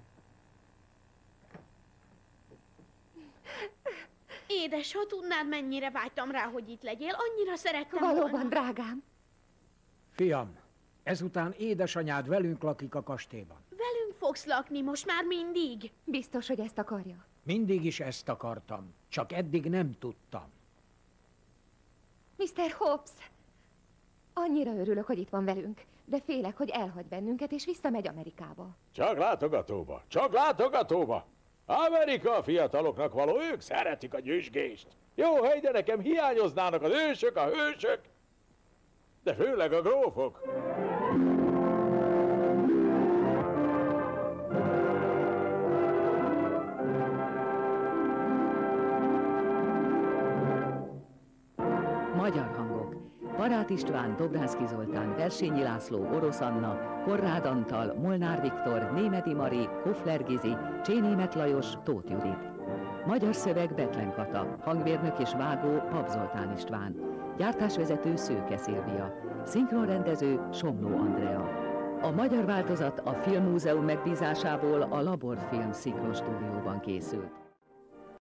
Édes, ha tudnád, mennyire vágytam rá, hogy itt legyél, annyira szerettem Valóban, volna. drágám. Fiam, ezután édesanyád velünk lakik a kastélyban. Velünk fogsz lakni most már mindig. Biztos, hogy ezt akarja. Mindig is ezt akartam, csak eddig nem tudtam. miszter Hobbs, annyira örülök, hogy itt van velünk, de félek, hogy elhagy bennünket, és visszamegy Amerikába. Csak látogatóba, csak látogatóba! Amerika a fiataloknak való, ők szeretik a nyüzsgést. Jó hely, de nekem hiányoznának az ősök, a hősök, de főleg a grófok. Magyar hangok. Barát István, Dobrászki Zoltán, Versényi László, Orosz Anna, Korrád Antal, Molnár Viktor, Németi Mari, Hofler Gizi, Csénémet Lajos, Tóth Judit. Magyar szöveg Betlen Kata, hangmérnök és vágó Pap Zoltán István, gyártásvezető Szőke Szilvia, szinkronrendező Somló Andrea. A magyar változat a Filmmúzeum megbízásából a Laborfilm Szinkronstúdióban készült.